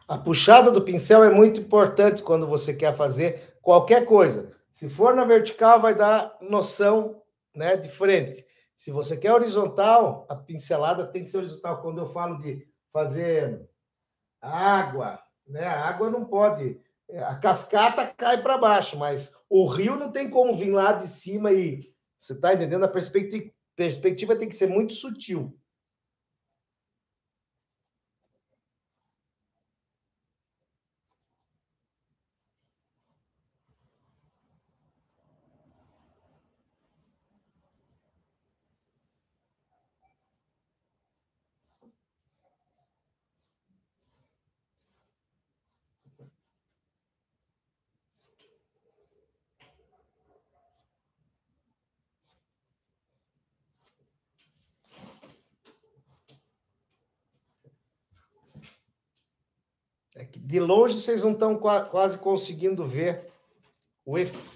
A puxada do pincel é muito importante quando você quer fazer qualquer coisa. Se for na vertical, vai dar noção, né, de frente. Se você quer horizontal, a pincelada tem que ser horizontal. Quando eu falo de fazer água, né, a água não pode... A cascata cai para baixo, mas o rio não tem como vir lá de cima e... Você está entendendo? A perspectiva tem que ser muito sutil. É que de longe vocês não estão quase conseguindo ver o efeito.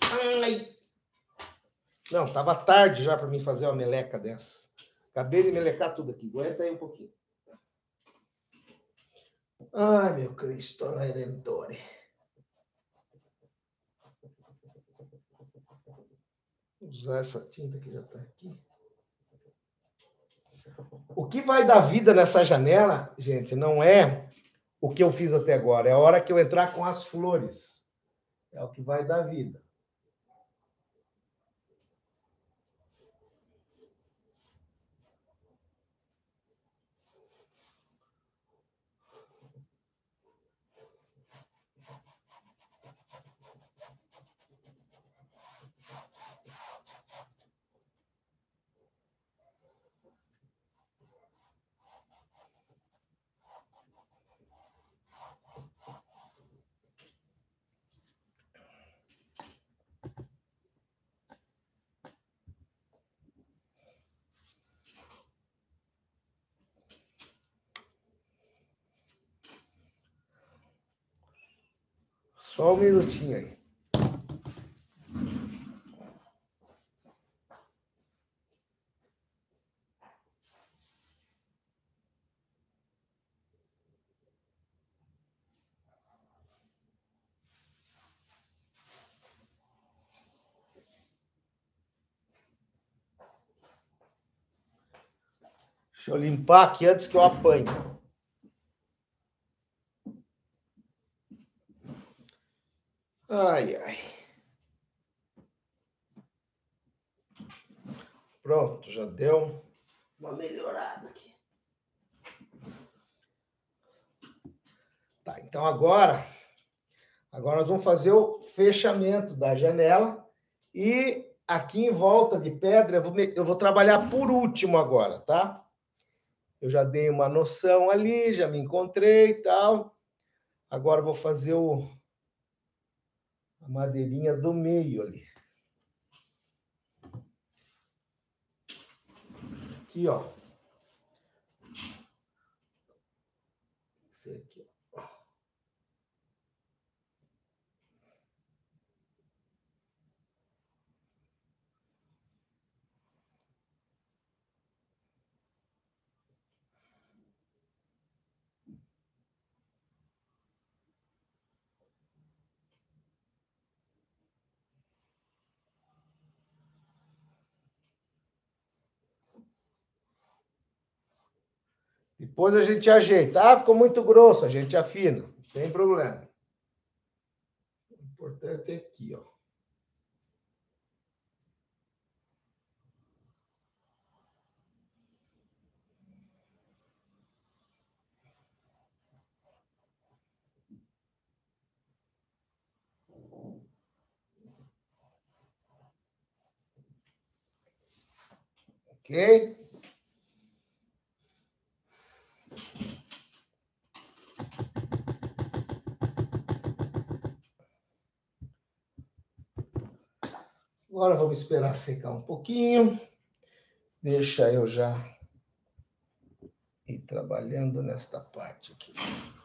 Não, estava tarde já para mim fazer uma meleca dessa. Acabei de melecar tudo aqui. Aguenta aí um pouquinho. Ai, meu Cristo Redentore. Vou usar essa tinta que já está aqui. O que vai dar vida nessa janela, gente, não é o que eu fiz até agora. É a hora que eu entrar com as flores. É o que vai dar vida. Só um minutinho aí. Deixa eu limpar aqui antes que eu apanhe. Ai, ai. Pronto, já deu uma melhorada aqui. Tá, então agora nós vamos fazer o fechamento da janela e aqui em volta de pedra eu vou trabalhar por último agora, tá? Eu já dei uma noção ali, já me encontrei e tal. Agora eu vou fazer a madeirinha do meio ali. Aqui, ó. Esse aqui, ó. Depois a gente ajeita. Ah, ficou muito grosso, a gente afina. Não tem problema. O importante é aqui, ó. Ok? Agora vamos esperar secar um pouquinho. Deixa eu já ir trabalhando nesta parte aqui.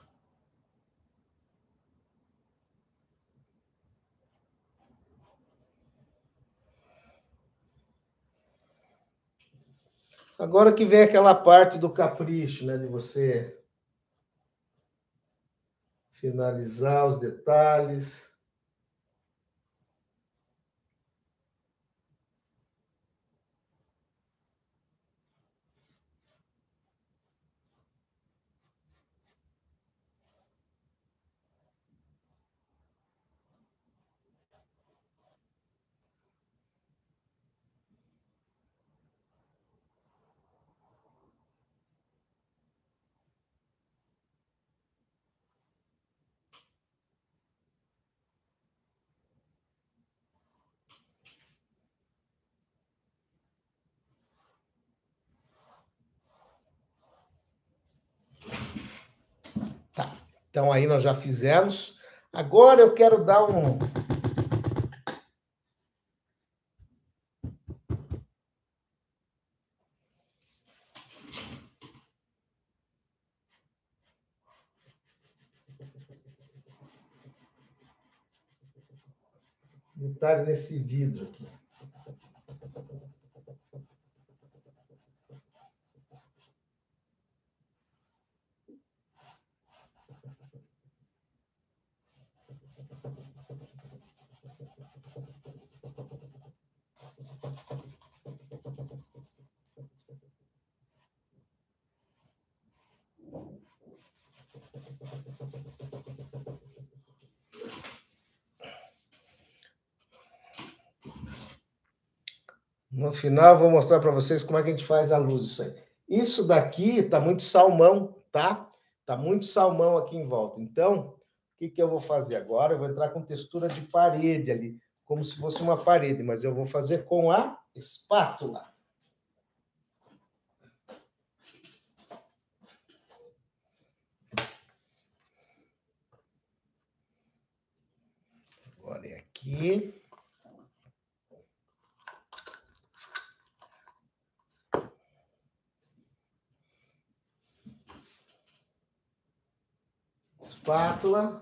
Agora que vem aquela parte do capricho, né? De você finalizar os detalhes. Tá. Então aí nós já fizemos. Agora eu quero dar um detalhe nesse vidro aqui. No final, eu vou mostrar para vocês como é que a gente faz a luz. Isso aí. Isso daqui tá muito salmão, tá? Tá muito salmão aqui em volta. Então, o que que eu vou fazer agora? Eu vou entrar com textura de parede ali, como se fosse uma parede, mas eu vou fazer com a espátula. Agora é aqui. Espátula.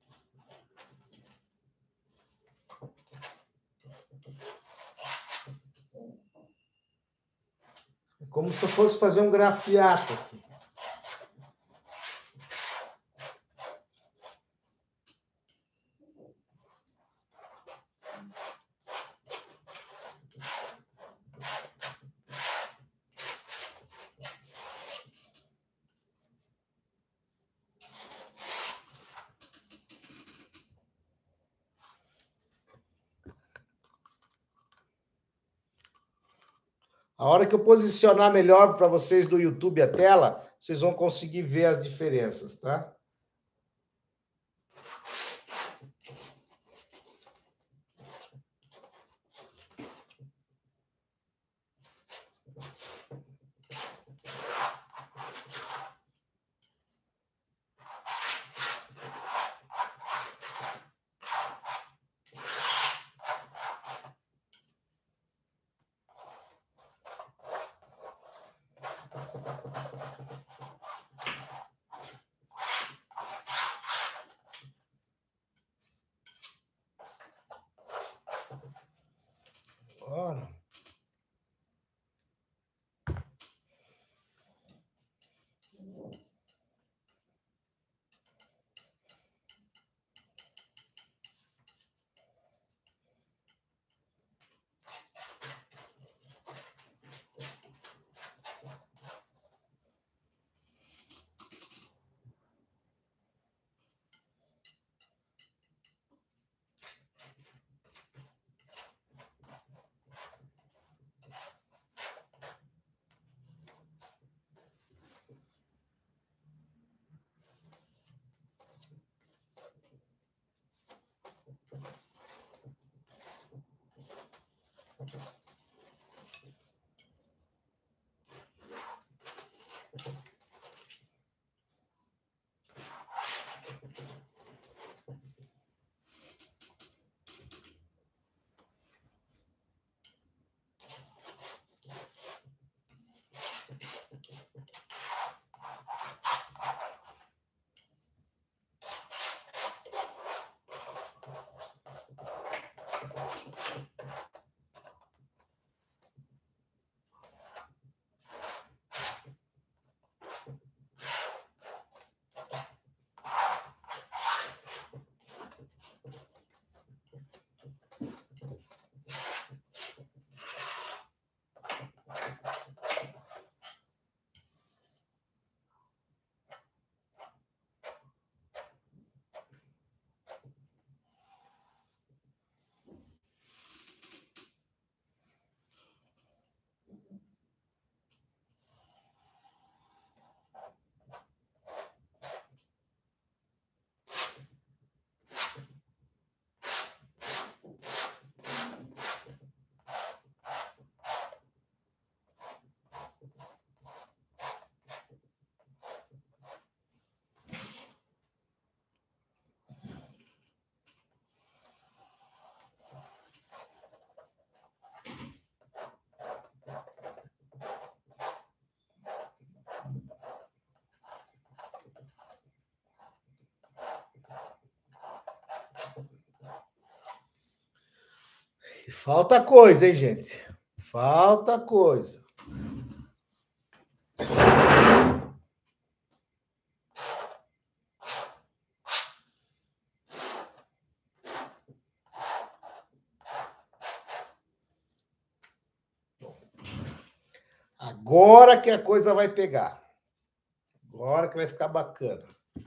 É como se eu fosse fazer um grafiato aqui. A hora que eu posicionar melhor para vocês do YouTube a tela, vocês vão conseguir ver as diferenças, tá? Ora. Falta coisa, hein, gente? Falta coisa. Agora que a coisa vai pegar. Agora que vai ficar bacana.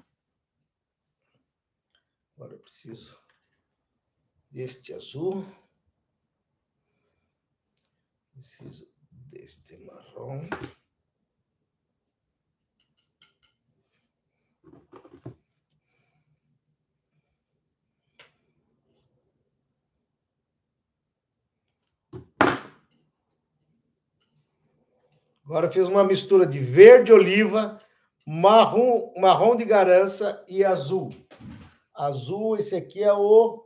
Agora eu preciso deste azul. Preciso deste marrom. Agora eu fiz uma mistura de verde oliva, marrom de garança e azul. Azul, esse aqui é o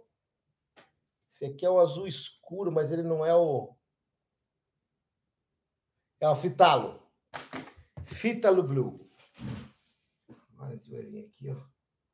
azul escuro, mas ele não é o fitalo. Fitalo blue. Agora a gente vai vir aqui, ó.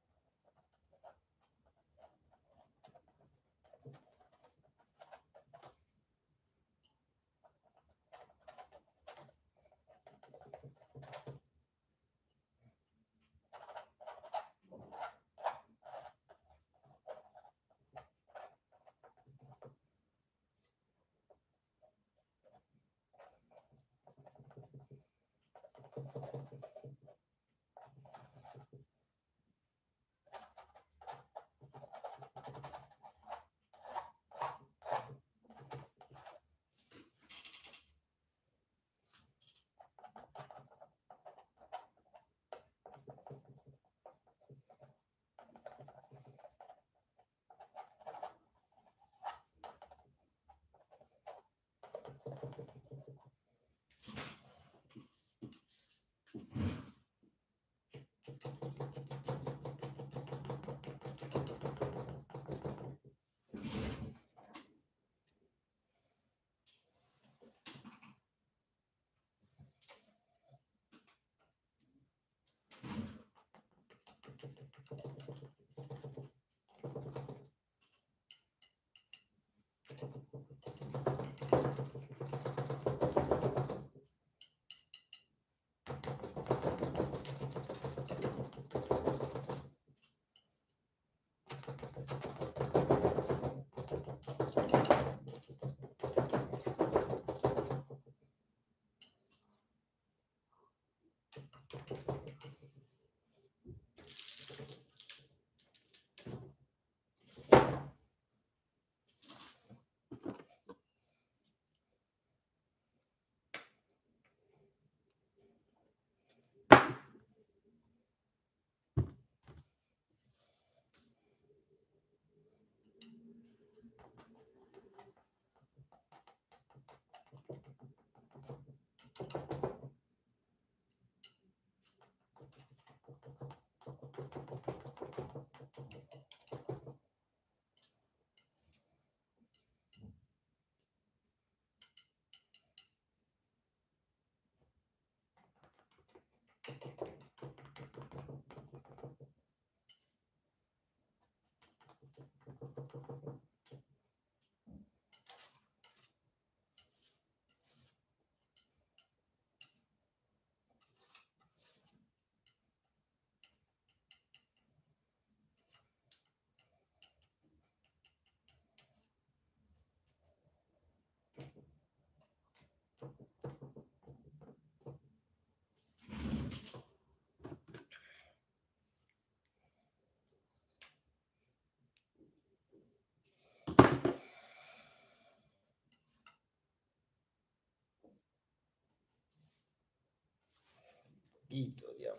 Vitória.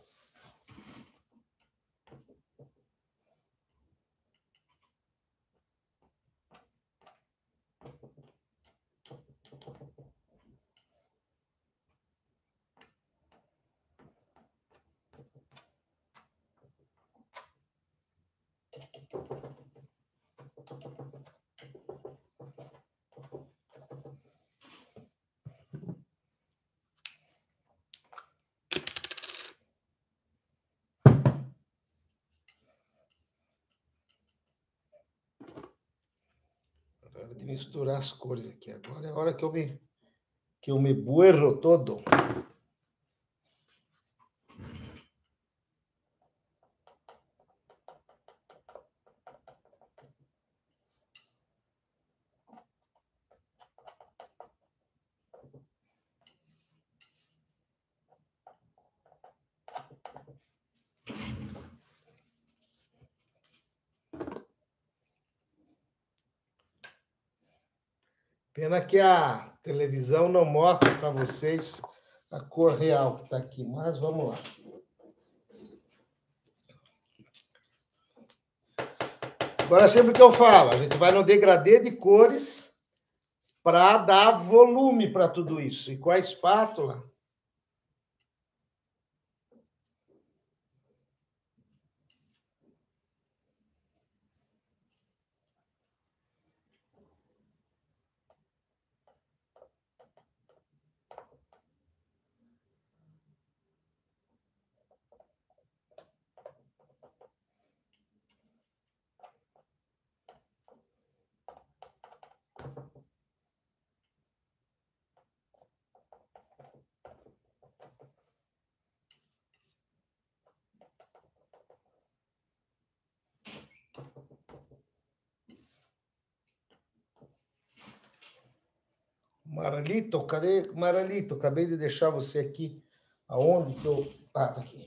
de misturar as cores aqui. Agora é a hora que eu me buerro todo. Pena que a televisão não mostra para vocês a cor real que está aqui, mas vamos lá. Agora, sempre que eu falo, a gente vai no degradê de cores para dar volume para tudo isso. E com a espátula, Maralito, cadê? Maralito, acabei de deixar você aqui. Aonde que eu. Ah, tá aqui.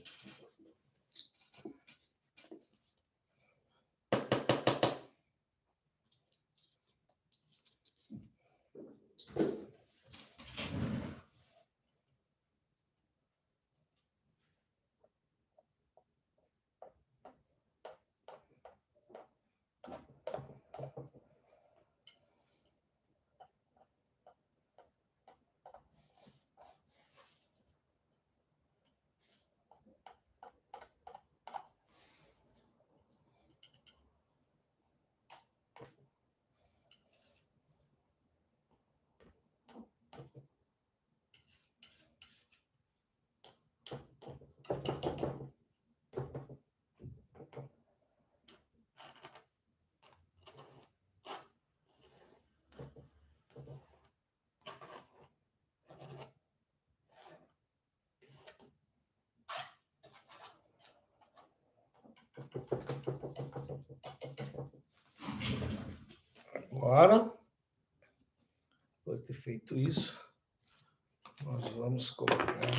Agora, depois de ter feito isso, nós vamos colocar.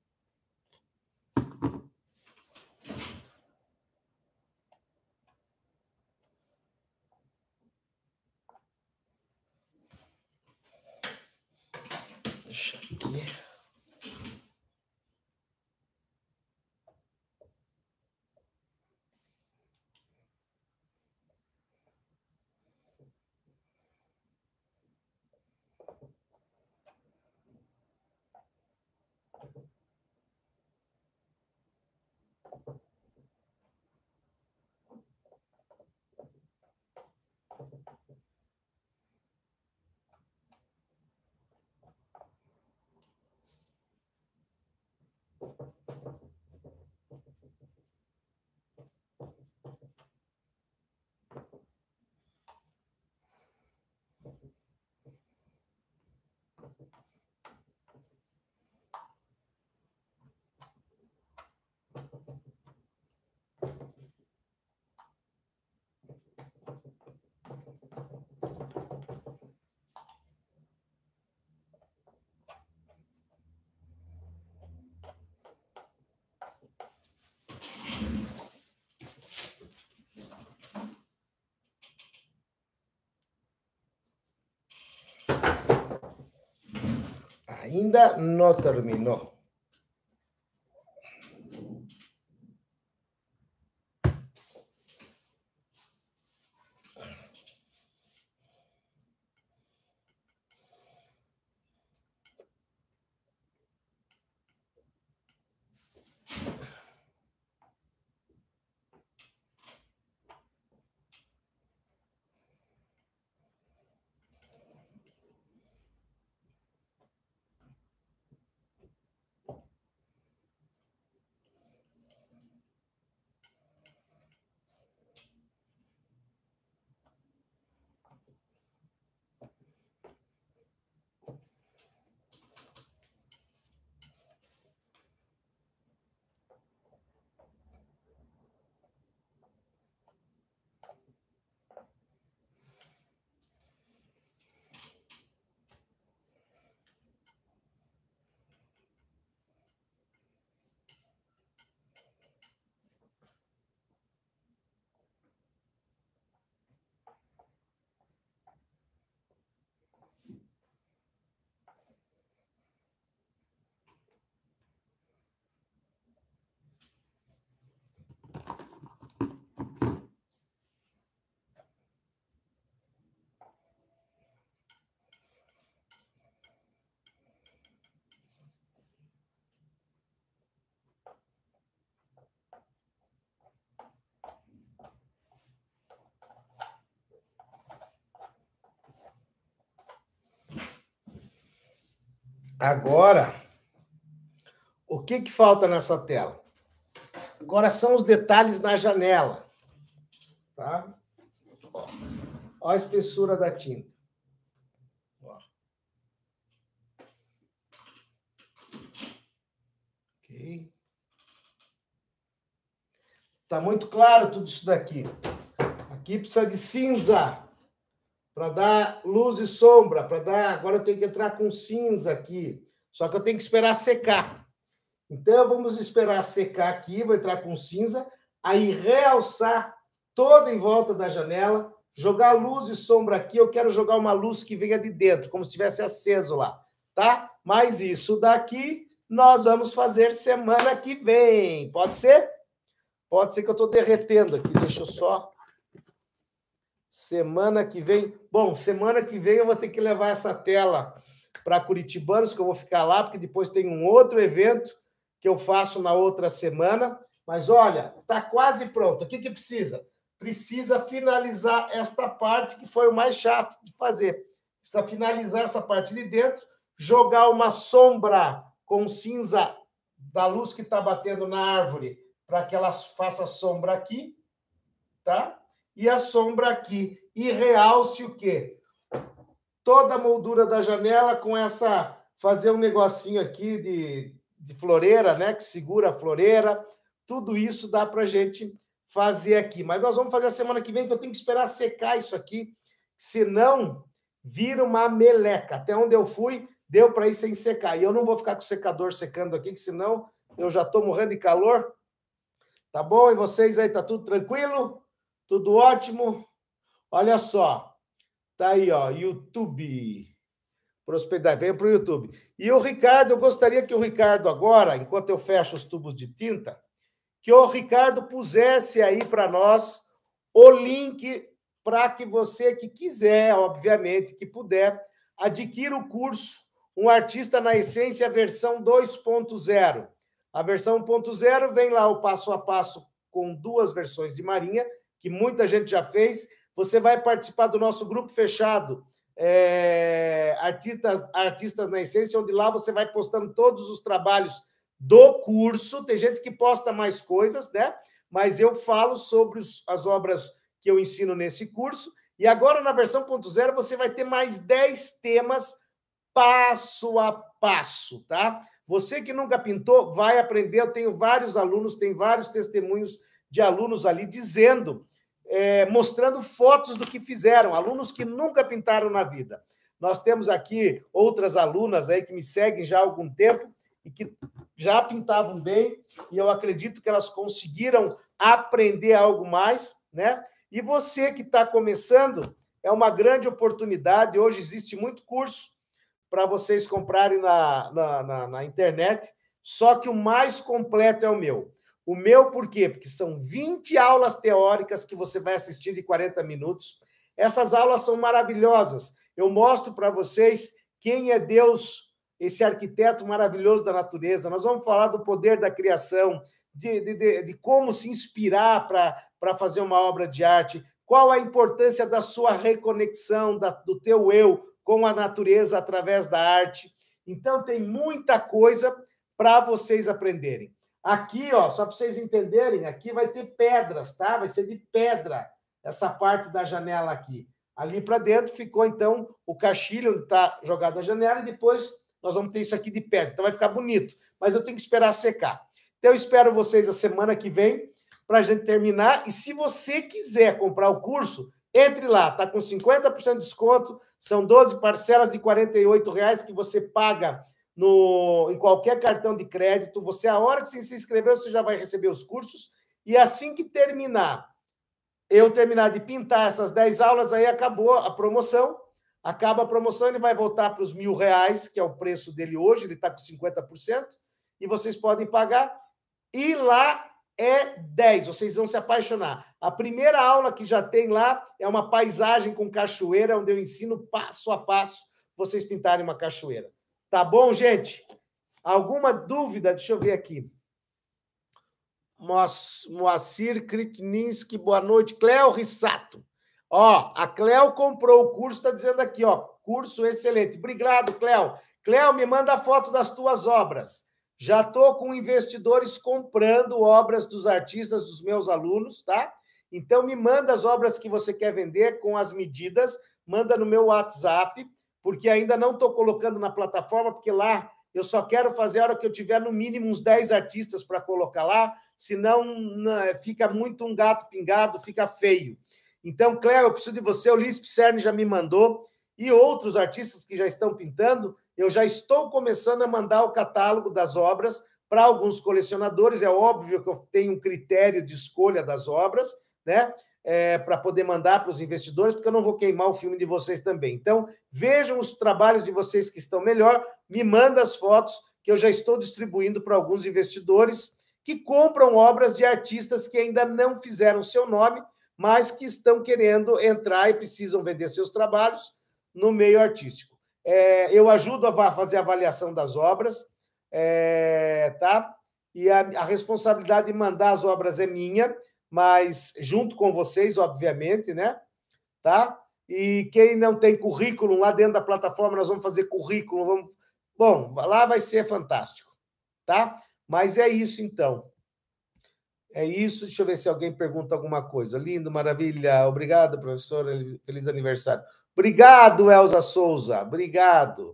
Deixa aqui. Ainda não terminou. Agora, o que falta nessa tela? Agora são os detalhes na janela. Tá? Ó a espessura da tinta. Ó. Ok. Tá muito claro tudo isso daqui. Aqui precisa de cinza para dar luz e sombra, para dar. Agora eu tenho que entrar com cinza aqui. Só que eu tenho que esperar secar. Então vamos esperar secar aqui, vou entrar com cinza, aí realçar toda em volta da janela, jogar luz e sombra aqui. Eu quero jogar uma luz que venha de dentro, como se estivesse aceso lá, tá? Mas isso daqui nós vamos fazer semana que vem. Pode ser? Pode ser que eu estou derretendo aqui. Deixa eu só. Semana que vem. Bom, semana que vem eu vou ter que levar essa tela para Curitibanos, que eu vou ficar lá, porque depois tem um outro evento que eu faço na outra semana. Mas olha, está quase pronto. O que precisa? Precisa finalizar esta parte que foi o mais chato de fazer. Precisa finalizar essa parte de dentro, jogar uma sombra com cinza da luz que está batendo na árvore para que ela faça sombra aqui, tá? E a sombra aqui. E realce o quê? Toda a moldura da janela com essa... Fazer um negocinho aqui de floreira, né? Que segura a floreira. Tudo isso dá para a gente fazer aqui. Mas nós vamos fazer a semana que vem, que eu tenho que esperar secar isso aqui, senão vira uma meleca. Até onde eu fui, deu para ir sem secar. E eu não vou ficar com o secador secando aqui, que senão eu já estou morrendo de calor. Tá bom? E vocês aí, tá tudo tranquilo? Tudo ótimo? Olha só. Tá aí, ó, YouTube. Prosperidade, venha para o YouTube. E o Ricardo, eu gostaria que o Ricardo agora, enquanto eu fecho os tubos de tinta, que o Ricardo pusesse aí para nós o link para que você que quiser, obviamente, que puder, adquira o curso Um Artista na Essência, versão 2.0. A versão 1.0 vem lá o passo a passo com 2 versões de Marinha, que muita gente já fez. Você vai participar do nosso grupo fechado, Artistas na Essência, onde lá você vai postando todos os trabalhos do curso. Tem gente que posta mais coisas, né? Mas eu falo sobre as obras que eu ensino nesse curso. E agora, na versão 1.0, você vai ter mais 10 temas passo a passo, tá? Você que nunca pintou, vai aprender. Eu tenho vários alunos, tem vários testemunhos de alunos ali dizendo, mostrando fotos do que fizeram, alunos que nunca pintaram na vida. Nós temos aqui outras alunas aí que me seguem já há algum tempo e que já pintavam bem, e eu acredito que elas conseguiram aprender algo mais, né? E você que está começando, é uma grande oportunidade. Hoje existe muito curso para vocês comprarem na internet, só que o mais completo é o meu. O meu, por quê? Porque são 20 aulas teóricas que você vai assistir de 40 minutos. Essas aulas são maravilhosas. Eu mostro para vocês quem é Deus, esse arquiteto maravilhoso da natureza. Nós vamos falar do poder da criação, de como se inspirar para fazer uma obra de arte, qual a importância da sua reconexão, do teu eu com a natureza através da arte. Então, tem muita coisa para vocês aprenderem. Aqui, ó, só para vocês entenderem, aqui vai ter pedras, tá? Vai ser de pedra essa parte da janela aqui. Ali para dentro ficou, então, o caixilho onde está jogada a janela e depois nós vamos ter isso aqui de pedra. Então, vai ficar bonito, mas eu tenho que esperar secar. Então, eu espero vocês a semana que vem para a gente terminar. E se você quiser comprar o curso, entre lá, está com 50% de desconto, são 12 parcelas de R$ 48,00 que você paga em qualquer cartão de crédito. Você, a hora que você se inscreveu, você já vai receber os cursos. E assim que eu terminar de pintar essas 10 aulas, aí acabou a promoção. Acaba a promoção, ele vai voltar para os R$ 1.000, que é o preço dele hoje, ele está com 50%, e vocês podem pagar. E lá é 10, vocês vão se apaixonar. A primeira aula que já tem lá é uma paisagem com cachoeira, onde eu ensino passo a passo vocês pintarem uma cachoeira. Tá bom, gente? Alguma dúvida? Deixa eu ver aqui. Moacir Kritninski, boa noite. Cléo Rissato. Ó, a Cléo comprou o curso, está dizendo aqui, ó, curso excelente. Obrigado, Cléo. Cléo, me manda a foto das tuas obras. Já estou com investidores comprando obras dos artistas dos meus alunos, tá? Então, me manda as obras que você quer vender com as medidas, manda no meu WhatsApp, porque ainda não estou colocando na plataforma, porque lá eu só quero fazer a hora que eu tiver no mínimo uns 10 artistas para colocar lá, senão fica muito um gato pingado, fica feio. Então, Cléo, eu preciso de você, o Ulisses Pisserni já me mandou, e outros artistas que já estão pintando, eu já estou começando a mandar o catálogo das obras para alguns colecionadores. É óbvio que eu tenho um critério de escolha das obras, né? Para poder mandar para os investidores, porque eu não vou queimar o filme de vocês também. Então, vejam os trabalhos de vocês que estão melhor, me manda as fotos que eu já estou distribuindo para alguns investidores que compram obras de artistas que ainda não fizeram seu nome, mas que estão querendo entrar e precisam vender seus trabalhos no meio artístico. Eu ajudo a fazer a avaliação das obras, tá? E a responsabilidade de mandar as obras é minha, mas junto com vocês, obviamente, né? Tá? E quem não tem currículo, lá dentro da plataforma nós vamos fazer currículo, Bom, lá vai ser fantástico, tá? Mas é isso, então. É isso. Deixa eu ver se alguém pergunta alguma coisa. Lindo, maravilha. Obrigado, professor. Feliz aniversário. Obrigado, Elza Souza. Obrigado.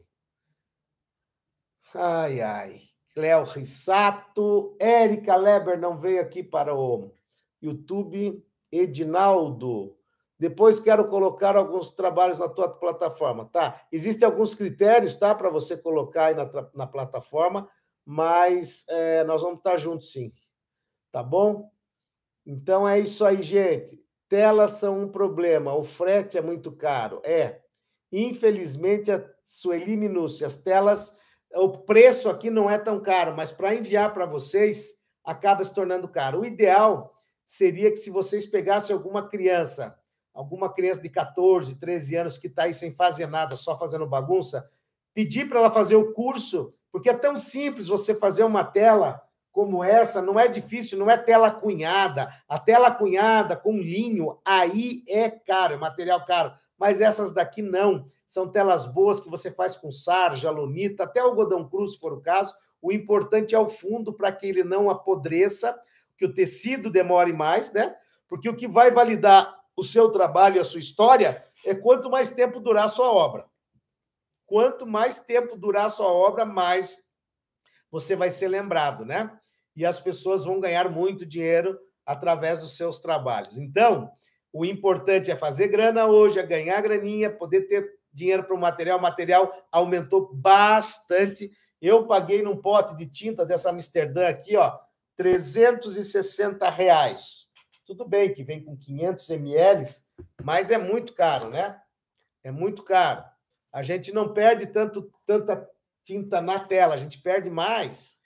Ai, ai. Cléo Rissato. Érica Leber não veio aqui para o YouTube. Edinaldo. Depois quero colocar alguns trabalhos na tua plataforma, tá? Existem alguns critérios, tá? Para você colocar aí na plataforma, mas nós vamos estar juntos, sim. Tá bom? Então é isso aí, gente. Telas são um problema, o frete é muito caro. Infelizmente, a Sueli Minúcia, as telas, o preço aqui não é tão caro, mas para enviar para vocês, acaba se tornando caro. O ideal seria que se vocês pegassem alguma criança de 14, 13 anos que está aí sem fazer nada, só fazendo bagunça, pedir para ela fazer o curso, porque é tão simples você fazer uma tela como essa, não é difícil, não é tela cunhada. A tela cunhada com linho, aí é caro, é material caro. Mas essas daqui não. São telas boas que você faz com sarja, lonita, até algodão cru, se for o caso. O importante é o fundo para que ele não apodreça, que o tecido demore mais, né? Porque o que vai validar o seu trabalho e a sua história é quanto mais tempo durar a sua obra. Quanto mais tempo durar a sua obra, mais você vai ser lembrado, né? E as pessoas vão ganhar muito dinheiro através dos seus trabalhos. Então, o importante é fazer grana hoje, é ganhar graninha, poder ter dinheiro para o material. O material aumentou bastante. Eu paguei num pote de tinta dessa Amsterdã aqui, ó, R$360. Tudo bem que vem com 500 ml, mas é muito caro, né? É muito caro. A gente não perde tanta tinta na tela, a gente perde mais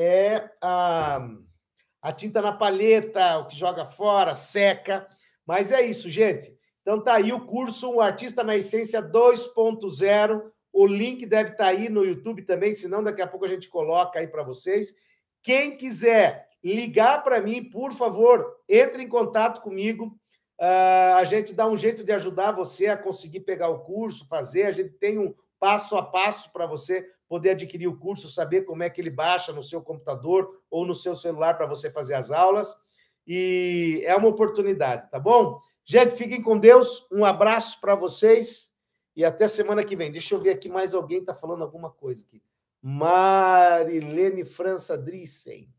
a tinta na palheta, o que joga fora, seca. Mas é isso, gente. Então tá aí o curso O Artista na Essência 2.0. O link deve estar aí no YouTube também, senão daqui a pouco a gente coloca aí para vocês. Quem quiser ligar para mim, por favor, entre em contato comigo. A gente dá um jeito de ajudar você a conseguir pegar o curso, fazer. A gente tem um passo a passo para você poder adquirir o curso, saber como é que ele baixa no seu computador ou no seu celular para você fazer as aulas. E é uma oportunidade, tá bom? Gente, fiquem com Deus. Um abraço para vocês e até semana que vem. Deixa eu ver aqui mais alguém está falando alguma coisa aqui. Marilene França Drissen.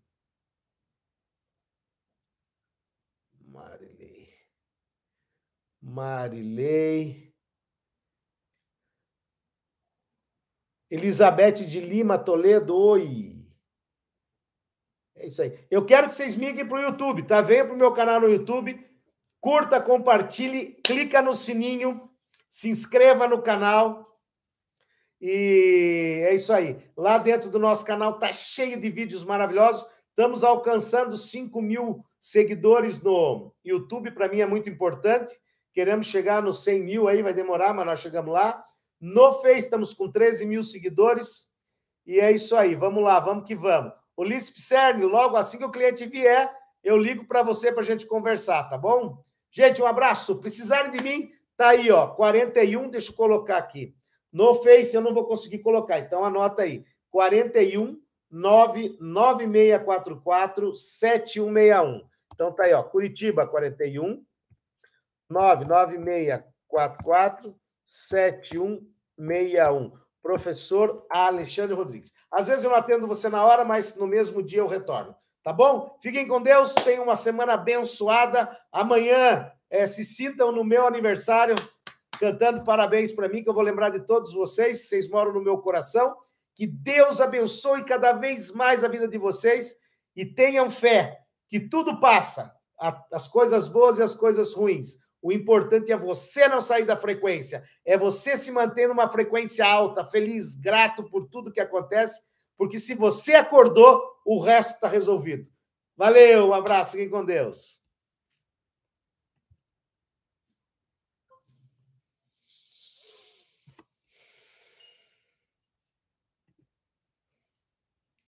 Marilei. Elizabeth de Lima Toledo, oi. É isso aí. Eu quero que vocês migrem para o YouTube, tá? Venha para o meu canal no YouTube, curta, compartilhe, clica no sininho, se inscreva no canal. E é isso aí. Lá dentro do nosso canal tá cheio de vídeos maravilhosos. Estamos alcançando 5.000 seguidores no YouTube. Para mim é muito importante. Queremos chegar nos 100 mil aí, vai demorar, mas nós chegamos lá. No Face estamos com 13.000 seguidores. E é isso aí. Vamos lá, vamos que vamos. Ulisses Pisserni, logo assim que o cliente vier, eu ligo para você para a gente conversar, tá bom? Gente, um abraço. Precisarem de mim, tá aí, ó, 41, deixa eu colocar aqui. No Face eu não vou conseguir colocar, então anota aí. 41 99644 7161. Então tá aí, ó, Curitiba 41 99644 7161. Professor Alexandre Rodrigues. Às vezes eu não atendo você na hora, mas no mesmo dia eu retorno. Tá bom? Fiquem com Deus, tenham uma semana abençoada. Amanhã se sintam no meu aniversário cantando parabéns para mim, que eu vou lembrar de todos vocês. Vocês moram no meu coração. Que Deus abençoe cada vez mais a vida de vocês e tenham fé que tudo passa, as coisas boas e as coisas ruins. O importante é você não sair da frequência, é você se manter numa frequência alta, feliz, grato por tudo que acontece, porque se você acordou, o resto está resolvido. Valeu, um abraço, fiquem com Deus.